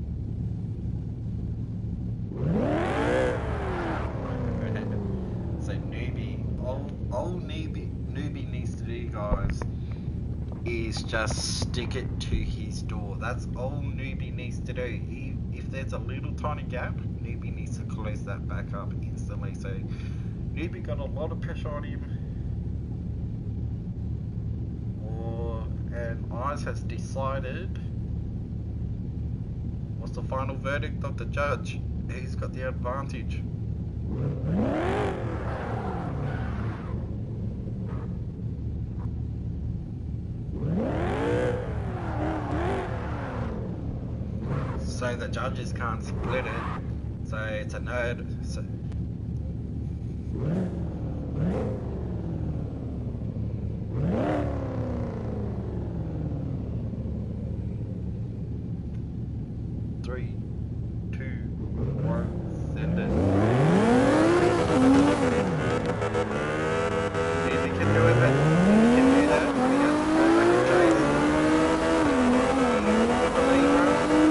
So Newbie, all Newbie needs to do, guys, is just stick it to his door. That's all Newbie needs to do. If there's a little tiny gap, Newbie needs to close that back up instantly. So Newbie got a lot of pressure on him. And Eyes has decided. What's the final verdict of the judge? He's got the advantage. So the judges can't split it, so it's a nerd. So 3, 2, 1, send it. Easy can do it, but he can do that. He has to go back and chase. He's a believer.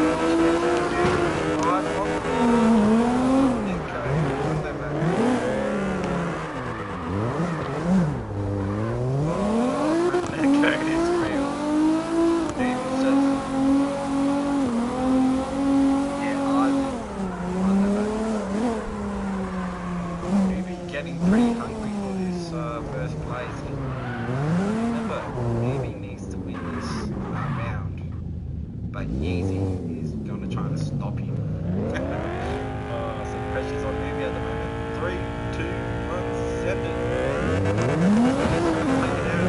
Getting pretty hungry for this first place. Remember, Newbie needs to win this round, but Yeezy is going to try to stop him. Some pressure's on Newbie at the moment. 3, 2, 1, send it. Take it out.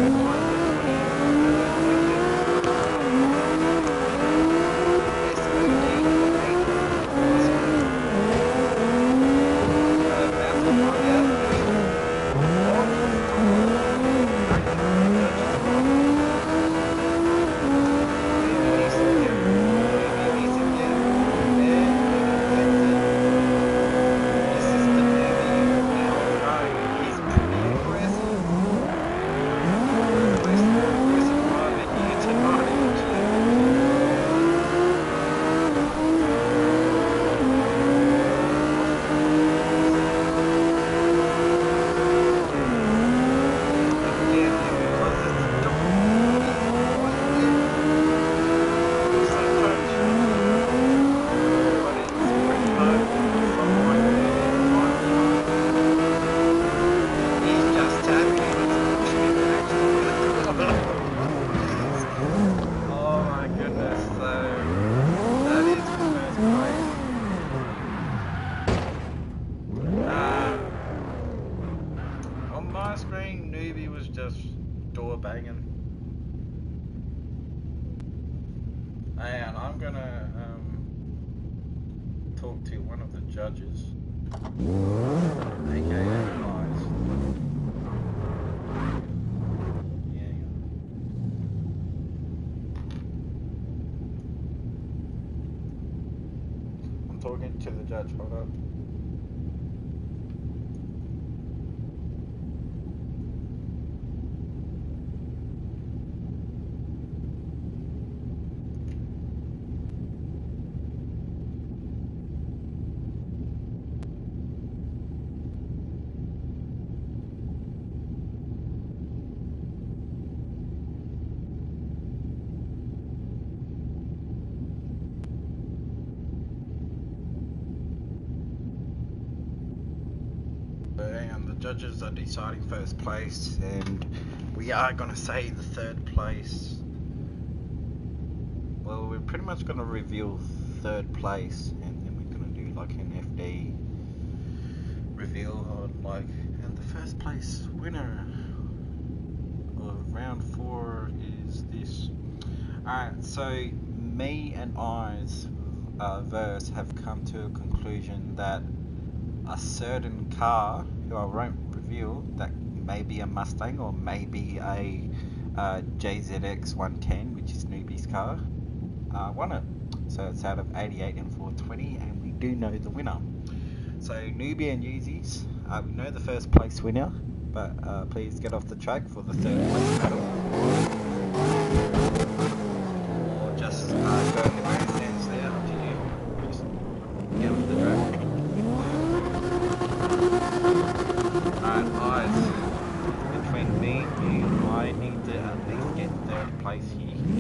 Screen, Newbie was just door banging. And I'm gonna talk to one of the judges, aka guys. Yeah. I'm talking to the judge. Hold up. And the judges are deciding first place, and we are going to say the third place. Well, we're pretty much going to reveal third place, and then we're going to do like an FD reveal on like, and the first place winner of round 4 is this. Alright, so me and I's verse have come to a conclusion that a certain car, who I won't reveal, that may be a Mustang or maybe a JZX 110, which is Newbie's car, won it. So it's out of 88 and 420, and we do know the winner. So Newbie and Yeezys, we know the first place winner, but please get off the track for the third place medal. Or just go in the grandstands there, up to you. Just get off the track. Alright, guys, between me and you, I need to at least get third place here.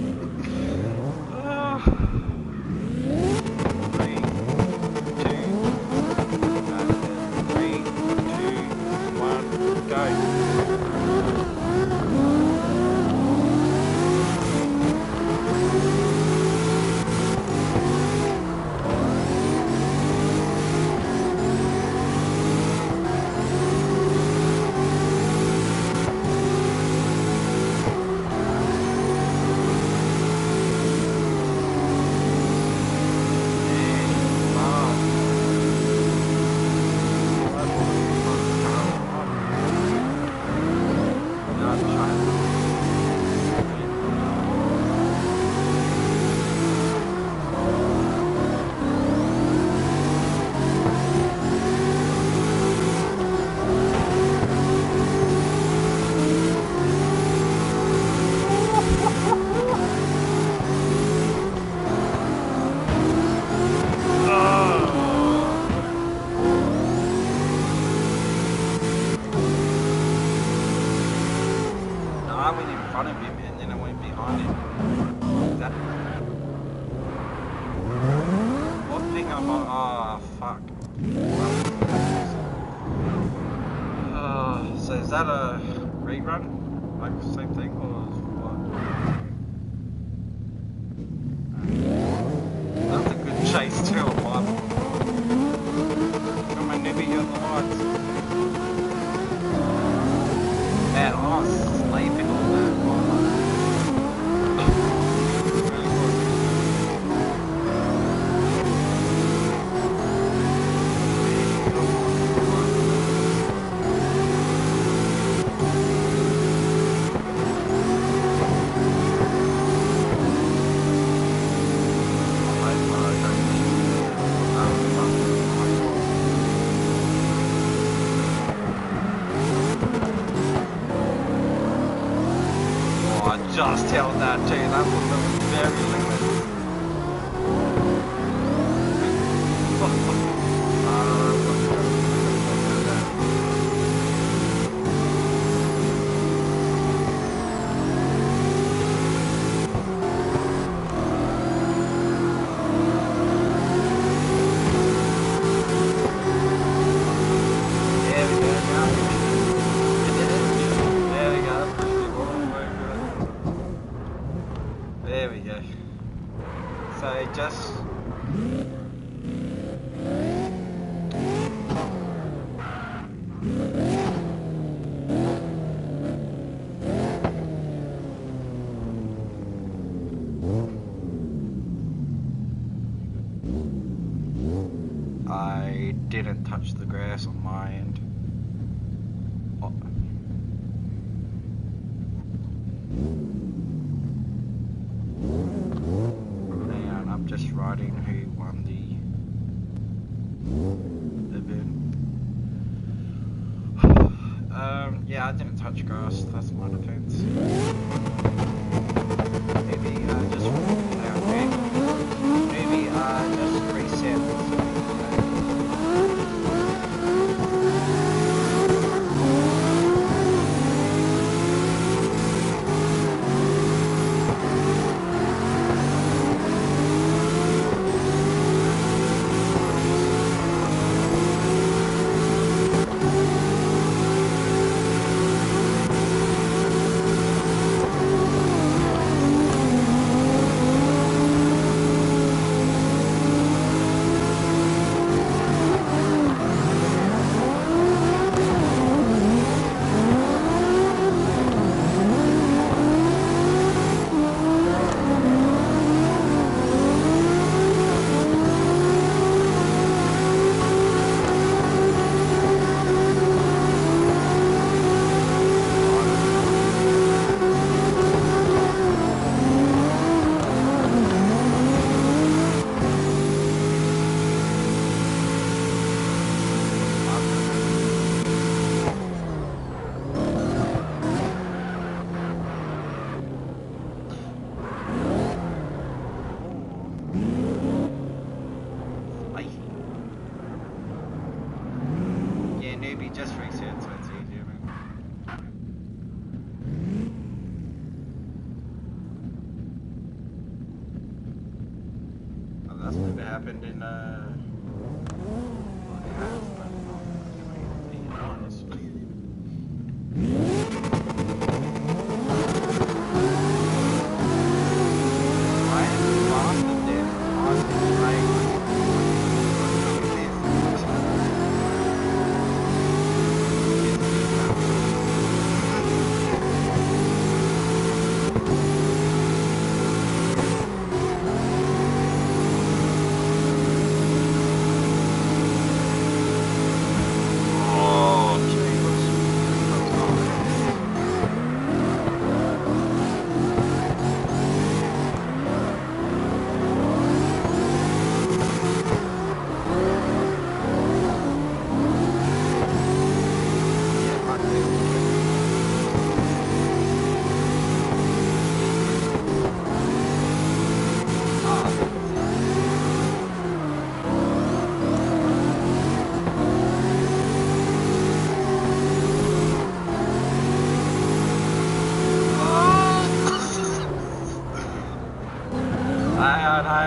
3, 2, 1, go. went in front of him and then I went behind him. That what thing am I? Oh fuck. So is that a rerun? Like same thing or what? That was a good chase too, but come on, maybe you're the lights. Man, I was sleeping all that. Just held that too, that was very limited. There we go. So just I didn't touch the grass on my end. Oh. I'm just writing who won the event. Yeah, I didn't touch grass, that's my defense. Maybe just reset. Maybe just reset so it's easier, man. Well, that's never happened in well, it has, but not being honest. I am faster than Austin Ray.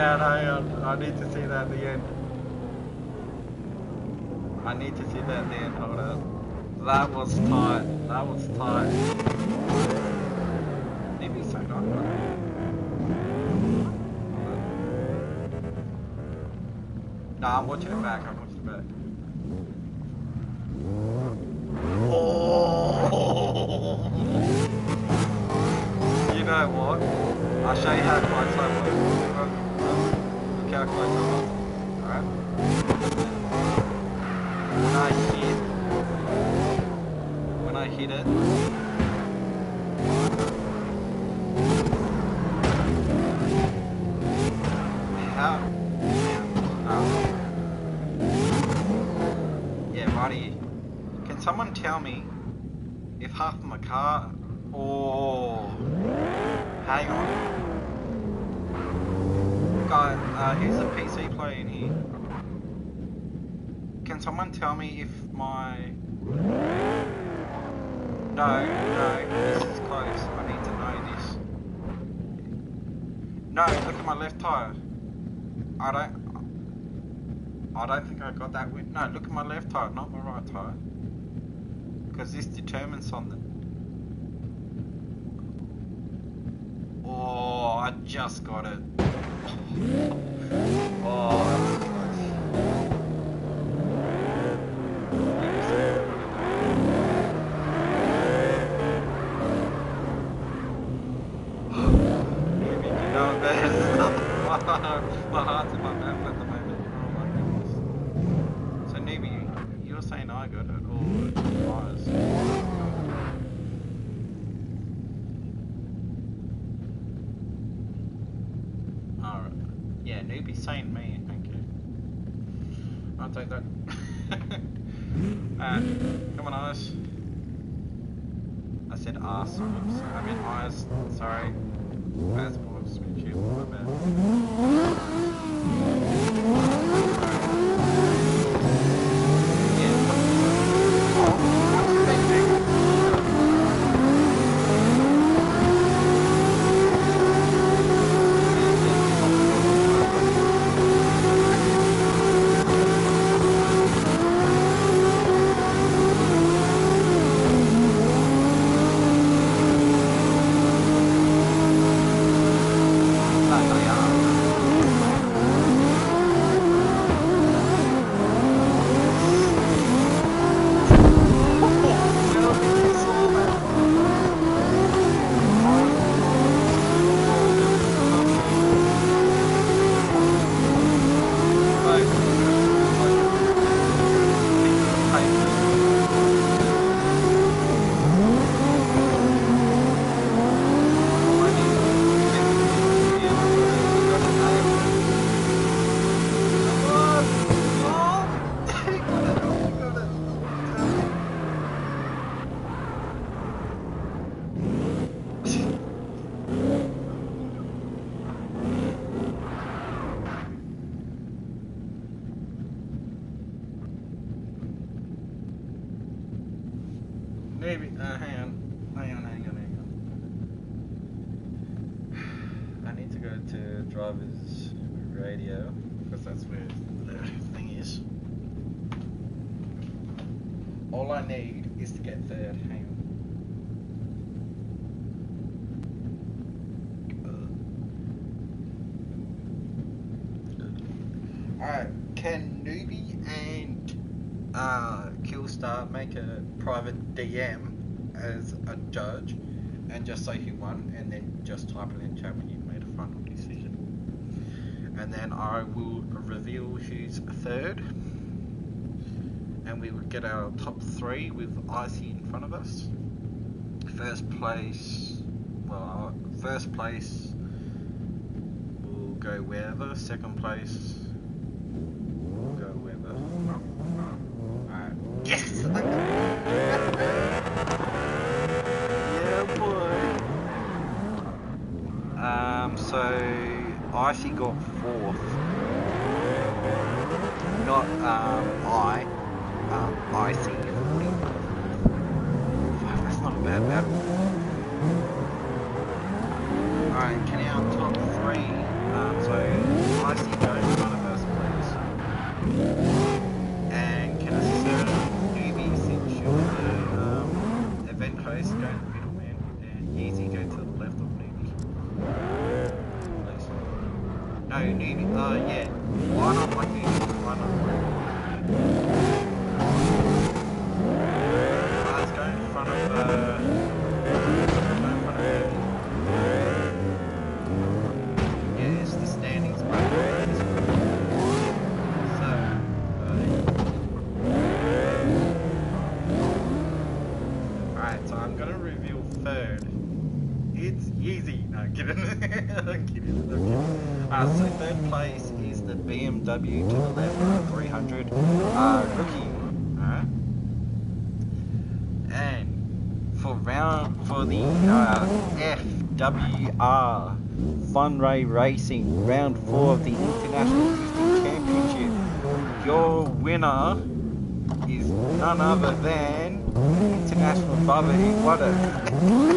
hang on. I need to see that at the end. I need to see that at the end. Hold on. That was tight. That was tight. Maybe so not. No, I'm watching it back. I'm watching it back. Oh! You know what? I'll show you how close I was. Look how close I was. Alright? When I hit it, how? Yeah, righty. Can someone tell me if half of my car... Oh, hang on. Guy, who's a PC player in here? Can someone tell me if my... No, this is close. I need to know this. No, look at my left tyre. I don't think I got that win. No, look at my left tyre, not my right tyre. Because this determines something. Oh, I just got it. Oh, that's close. You know what that is? My heart's in my mouth at the moment. Oh my goodness. So Newbie, you were saying I got it, or Mars? Alright. Yeah, Newbie saying me, thank you. I'll take that. Come on, eyes. I said arse, I meant eyes, sorry. Passports, which my bad. Maybe, hang on. I need to go to driver's radio, because that's where the thing is. All I need is to get third, hang on. Alright, can Newbie and Killstar make a private DM as a judge and just say he won, and then just type it in chat when you've made a final decision, and then I will reveal who's third, and we will get our top three with Icy in front of us. First place will go wherever, second place will go wherever. Alright. Yes! Yeah, boy. So Icy got fourth. Not Icy 40. That's not a bad battle. Alright, can our top three, so Easy, go to the left of newbie. Please. No, newbie. Yeah. Line up like newbie. Line up like newbie. Let's go in front of. Go in front of newbie. Yeah, it's the standings, by the way. So I'm gonna reveal third. It's easy. No, get in. I'm kidding. So third place is the BMW to the left 300 rookie. Alright. And for the FWR Funray Racing round 4 of the International Drifting Championship, your winner is none other than International Driver who won it.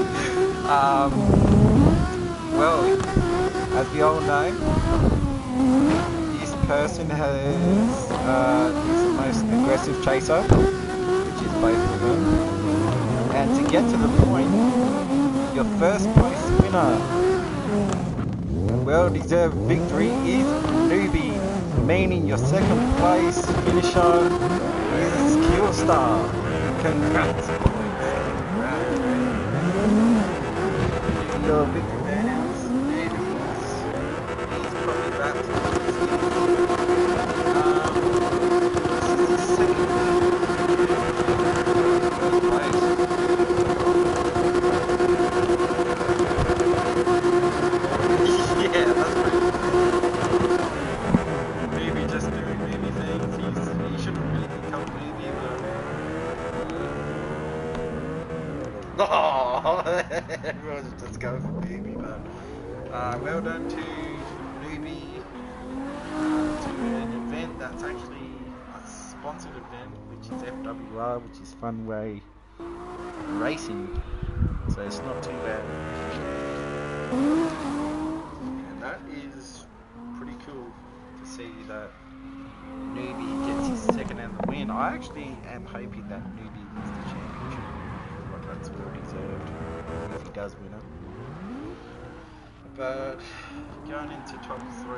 Well, as we all know, this person is the most aggressive chaser, which is both of them. And to get to the point, your first place winner, well-deserved victory is Newbie, meaning your second place finisher is Killstar. Congrats, boys. Congrats. Your victory burnouts, and he's probably back to this is his second first place. Yeah, that's pretty cool. Maybe just doing maybe things. He shouldn't really become maybe, but oh, everyone's just going for baby, but well done to Newbie to an event that's actually a sponsored event, which is FWR, which is Funway Racing, so it's not too bad. And that is pretty cool to see that Newbie gets his second and the win. I actually am hoping that Newbie wins the championship. Like, that's well deserved if he does win it. But going into top 3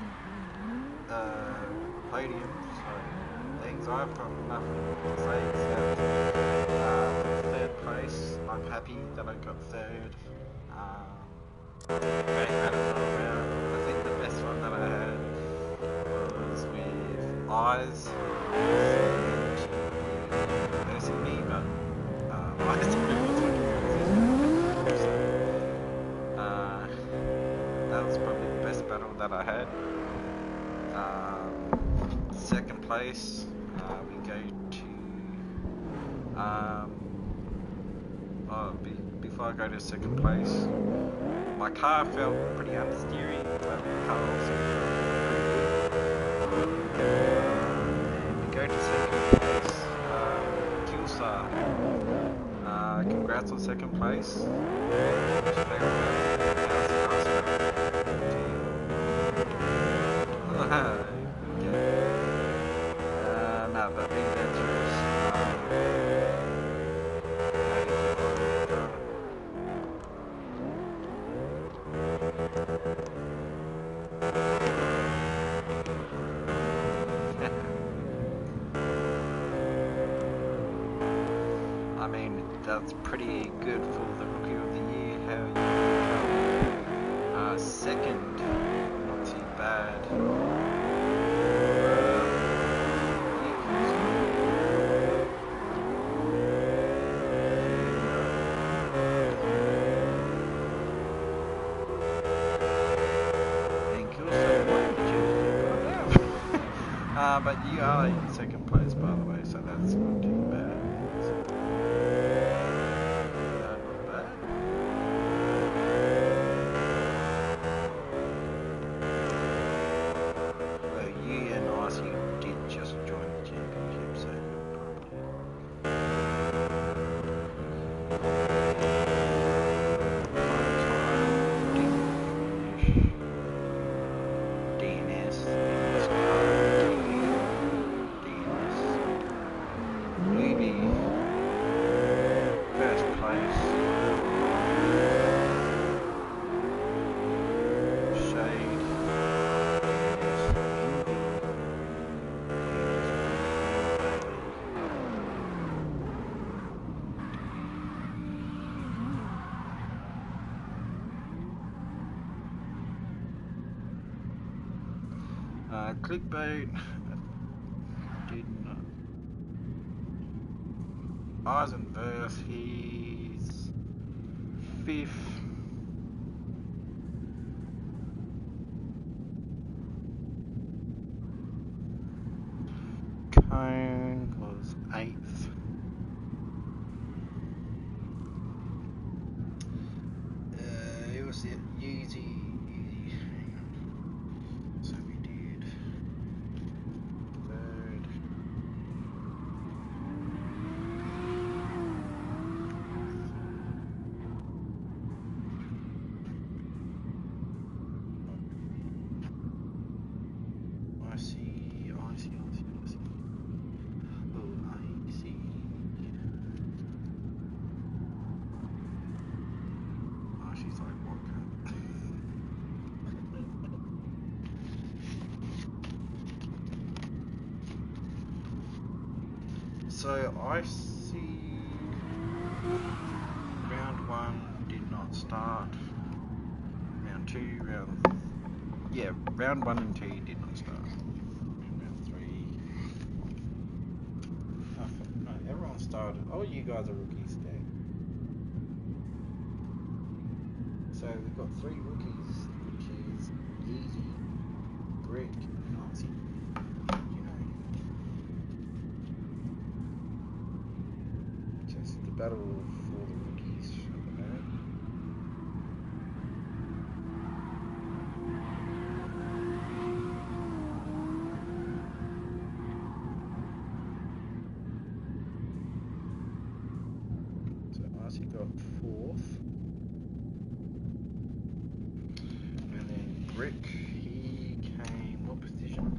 podiums, so things, I've got nothing to say except third place. I'm happy that I got third. Great battle round. I think the best one that I had was with Eyes. Versing me, but Eyes that was probably the best battle that I had. Second place, we go to before I go to second place, my car felt pretty understeering, but the car also felt and we go to second place, Killstar. Congrats on second place. No, but being dangerous. I mean, that's pretty good for the Rookie of the Year. How you second, not too bad. But you are in second place, by the way, so that's not too bad. Not bad. Well, you and Icy did just join the championship, so Clickbait did not. Eisenverse, he's 5th. Cone was 8th. It was it. Yeezy. So we did 3rd. I see. Oh, I see. Oh, I see. Oh, she's like, what? So I see round 1 did not start. Round 2, round 1 and 2 did not start. And round 3. No, everyone started. Oh, you guys are rookies there. So we've got 3 rookies, which is Yeezy, Brick, and Icy. You know. So it's the battle for the rookies at the moment. So Icy got 4th. And then Brick, he came, what position?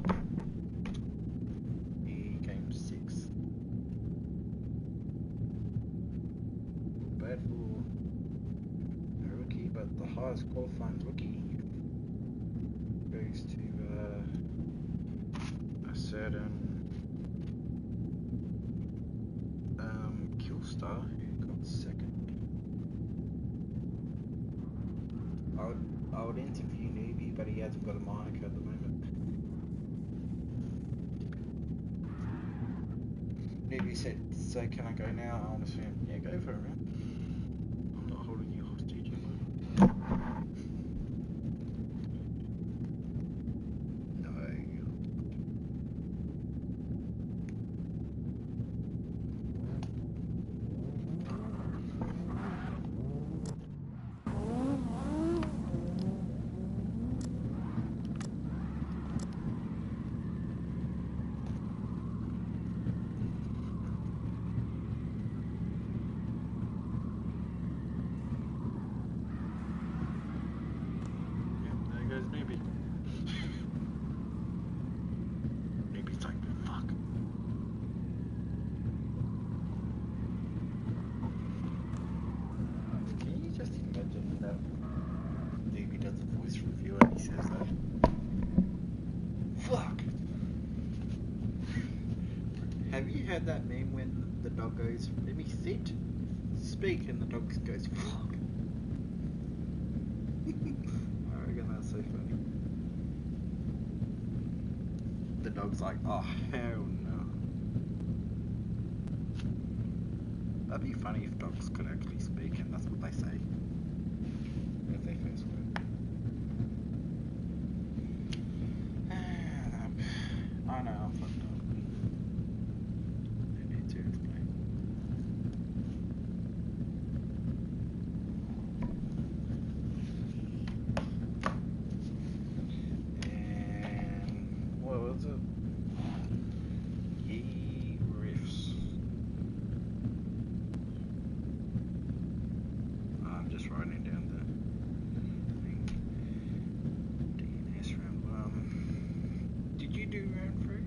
He came 6th. Bad for a rookie, but the highest qualifying rookie goes to a certain Killstar who got 2nd. I would interview Newbie, but he hasn't got a mic at the moment. Newbie said, so can I go now? I want to swim. Yeah, go for it, man. I'm not holding you hostage, am I? No. Maybe. Maybe it's like, fuck. Can you just imagine that Newbie does a voice review and he says that? Fuck! Have you heard that meme when the dog goes, let me sit, speak, and the dog goes, fuck? I reckon that's so funny. The dog's like, oh hell no. That'd be funny if dogs could actually speak and that's what they say. As they first word. I know, I'm fucked up. I need to explain. And what was it? Riffs. I'm just writing down the thing. DNS round 1. Did you do round 3?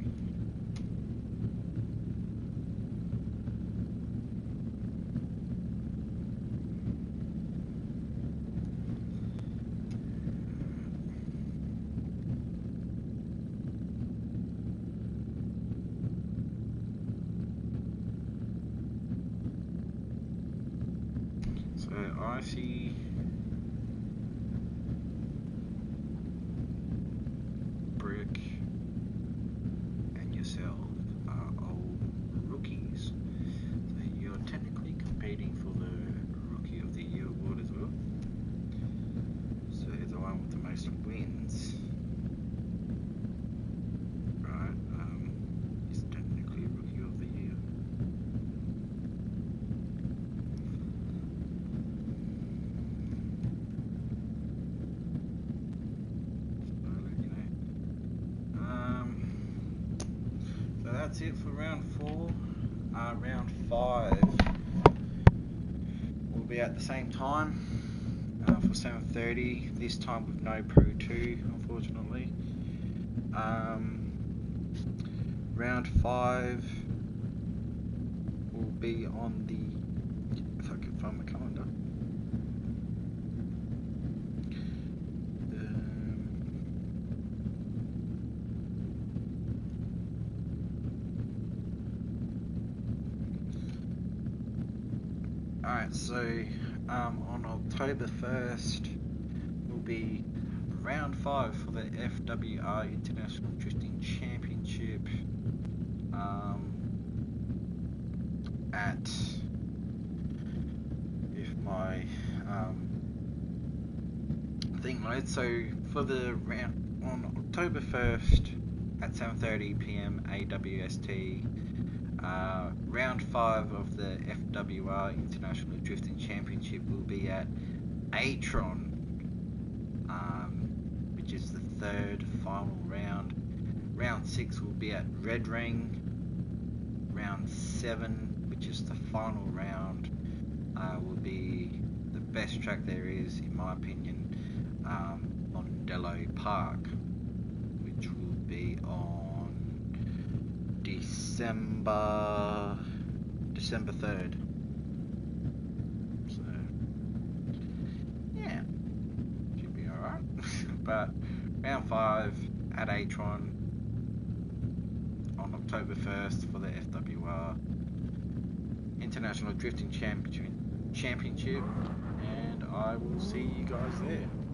So I see Brick, that's it for round 4. Round 5 will be at the same time for 7:30. This time with no Pro 2, unfortunately. Round 5 will be on the, if I can find my calendar. Alright, so on October 1st will be round 5 for the FWR International Drifting Championship at, if my thing loads, so for the round on October 1st at 7:30 PM AWST, round 5 of the FWR International Drifting Championship will be at Atron, which is the 3rd final round. Round 6 will be at Red Ring. Round 7, which is the final round, will be the best track there is, in my opinion, Mondello Park, which will be on December 3rd. So yeah, should be alright. But round 5 at Atron on October 1st for the FWR International Drifting Championship, and I will see you guys there.